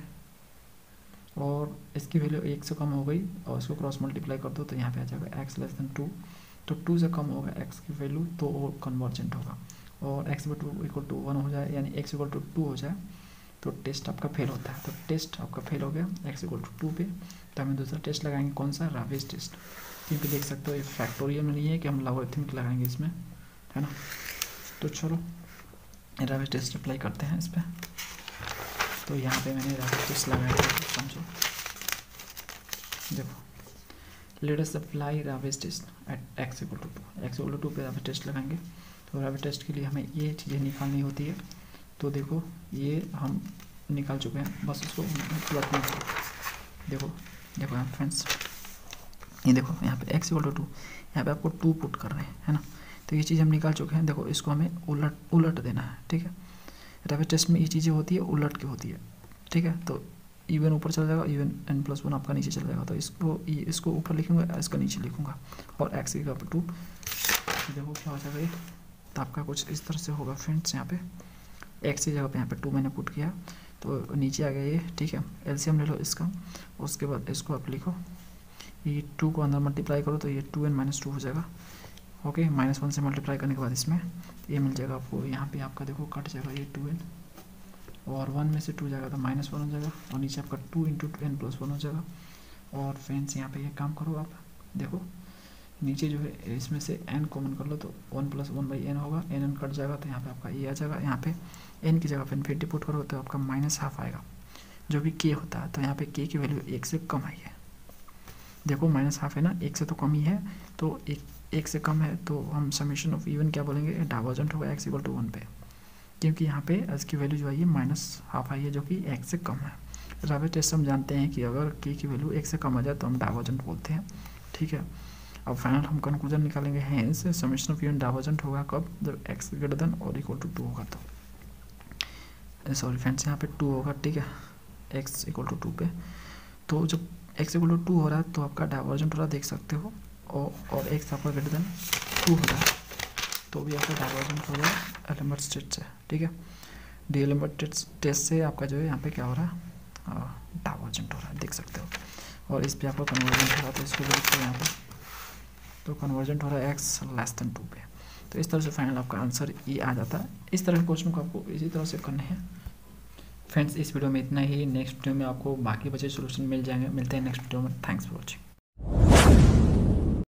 और इसकी वैल्यू 1 से कम हो गई और इसको क्रॉस मल्टीप्लाई कर दो तो यहाँ पे आ जाएगा x < 2, तो 2 से कम होगा x की वैल्यू तो वो कन्वर्जेंट होगा, और x/2 = 1 हो जाए, यानी x = 2 हो जाए तो टेस्ट आपका फेल होता है। तो टेस्ट आपका फेल हो गया x = 2 पे, तो हमें दूसरा टेस्ट लगाएंगे, कौन सा, रावेज टेस्ट, क्योंकि देख सकते हो ये फैक्टोरियल में नहीं है कि हम लॉगरिथमिक लगाएंगे इसमें, है ना। तो चलो रावेज टेस्ट अप्लाई करते हैं इस पर। तो यहाँ पे मैंने रावेज टेस्ट लगाया, समझो, देखो let us apply Raabe's test at x = 2 पे रावेज टेस्ट लगाएंगे। तो रावेज टेस्ट के लिए हमें ये चीज़ें निकालनी होती है, तो देखो ये हम निकाल चुके हैं, बस उसको प्लॉट में देखो यहाँ फ्रेंड्स, ये देखो यहाँ पे x = 2, यहाँ पे आपको 2 पुट कर रहे हैं, है ना। तो ये चीज़ हम निकाल चुके हैं, देखो इसको हमें उलट देना है, ठीक है। रावेज टेस्ट में ये चीज़ें होती है उलट की होती है, ठीक है। तो इवन ऊपर चला जाएगा, इवन n+1 आपका नीचे चला जाएगा, तो इसको ऊपर लिखूंगा, इसका नीचे लिखूंगा, और x की जगह पर 2, देखो क्या हो जाएगा ये, तो आपका कुछ इस तरह से होगा फ्रेंड्स। यहाँ पे x की जगह पे यहाँ पे 2 मैंने पुट किया तो नीचे आ गया ये, ठीक है। एलसीएम ले लो इसका, उसके बाद इसको आप लिखो, ये 2 को अंदर मल्टीप्लाई करो तो ये 2n-2 हो जाएगा, ओके। -1 से मल्टीप्लाई करने के बाद इसमें ये मिल जाएगा आपको, यहाँ पे आपका देखो कट जाएगा ये 2n, और 1 में से 2 जाएगा तो -1 हो जाएगा, और नीचे आपका 2 × n+1 हो जाएगा। और फ्रेंड्स यहाँ पे ये काम करो आप, देखो नीचे जो है इसमें से n कॉमन कर लो तो 1 + 1/n होगा, n कट जाएगा तो यहाँ पे आपका ये आ जाएगा। यहाँ पे n की जगह पे इन्फिनिटी पुट करो तो आपका -½ आएगा, जो भी k होता है। तो यहाँ पे k की वैल्यू 1 से कम आई है, देखो -½ है ना, 1 से तो कम ही है, तो 1 से कम है तो हम समेशन ऑफ इवन क्या बोलेंगे, डाइवर्जेंट होगा x = 1 पे, क्योंकि यहाँ पे इसकी वैल्यू जो आई है -½ आई है, जो कि x से कम है। रावे टेस्ट हम जानते हैं कि अगर के की वैल्यू एक से कम आ जाए तो हम डाइवर्जेंट बोलते हैं, ठीक है। अब फाइनल हम कंक्लूजन निकालेंगे, hence summation of unit divergent होगा कब, जब एक्स ग्रेटर देन और इक्वल टू 2 होगा। तो सॉरी फ्रेंड्स, यहाँ पे 2 होगा, ठीक है, एक्स इक्वल टू 2 पे। तो जब एक्स इक्वल टू 2 हो रहा है तो आपका डाइवर्जेंट हो रहा है, देख सकते हो, और एक्स आपका ग्रेटर देन 2 हो रहा है तो भी आपका डाइवर्जेंट हो रहा है एलम्बर्ट टेस्ट से, ठीक है। डी एलम्बर्ट टेस्ट से आपका जो है यहाँ पे क्या हो रहा है, डाइवर्जेंट हो रहा है, देख सकते हो। और इस पे आपका कन्वर्जेंट हो रहा है, तो इसको देखते हैं यहाँ पे, तो कन्वर्जेंट हो रहा है एक्स लेस देन 2 पे। तो इस तरह से फाइनल आपका आंसर ये आ जाता है। इस तरह के क्वेश्चन को आपको इसी तरह से करने हैं। फ्रेंड्स, इस वीडियो में इतना ही। नेक्स्ट वीडियो में आपको बाकी बचे सोल्यूशन मिल जाएंगे। मिलते हैं नेक्स्ट वीडियो में। Thanks for watching.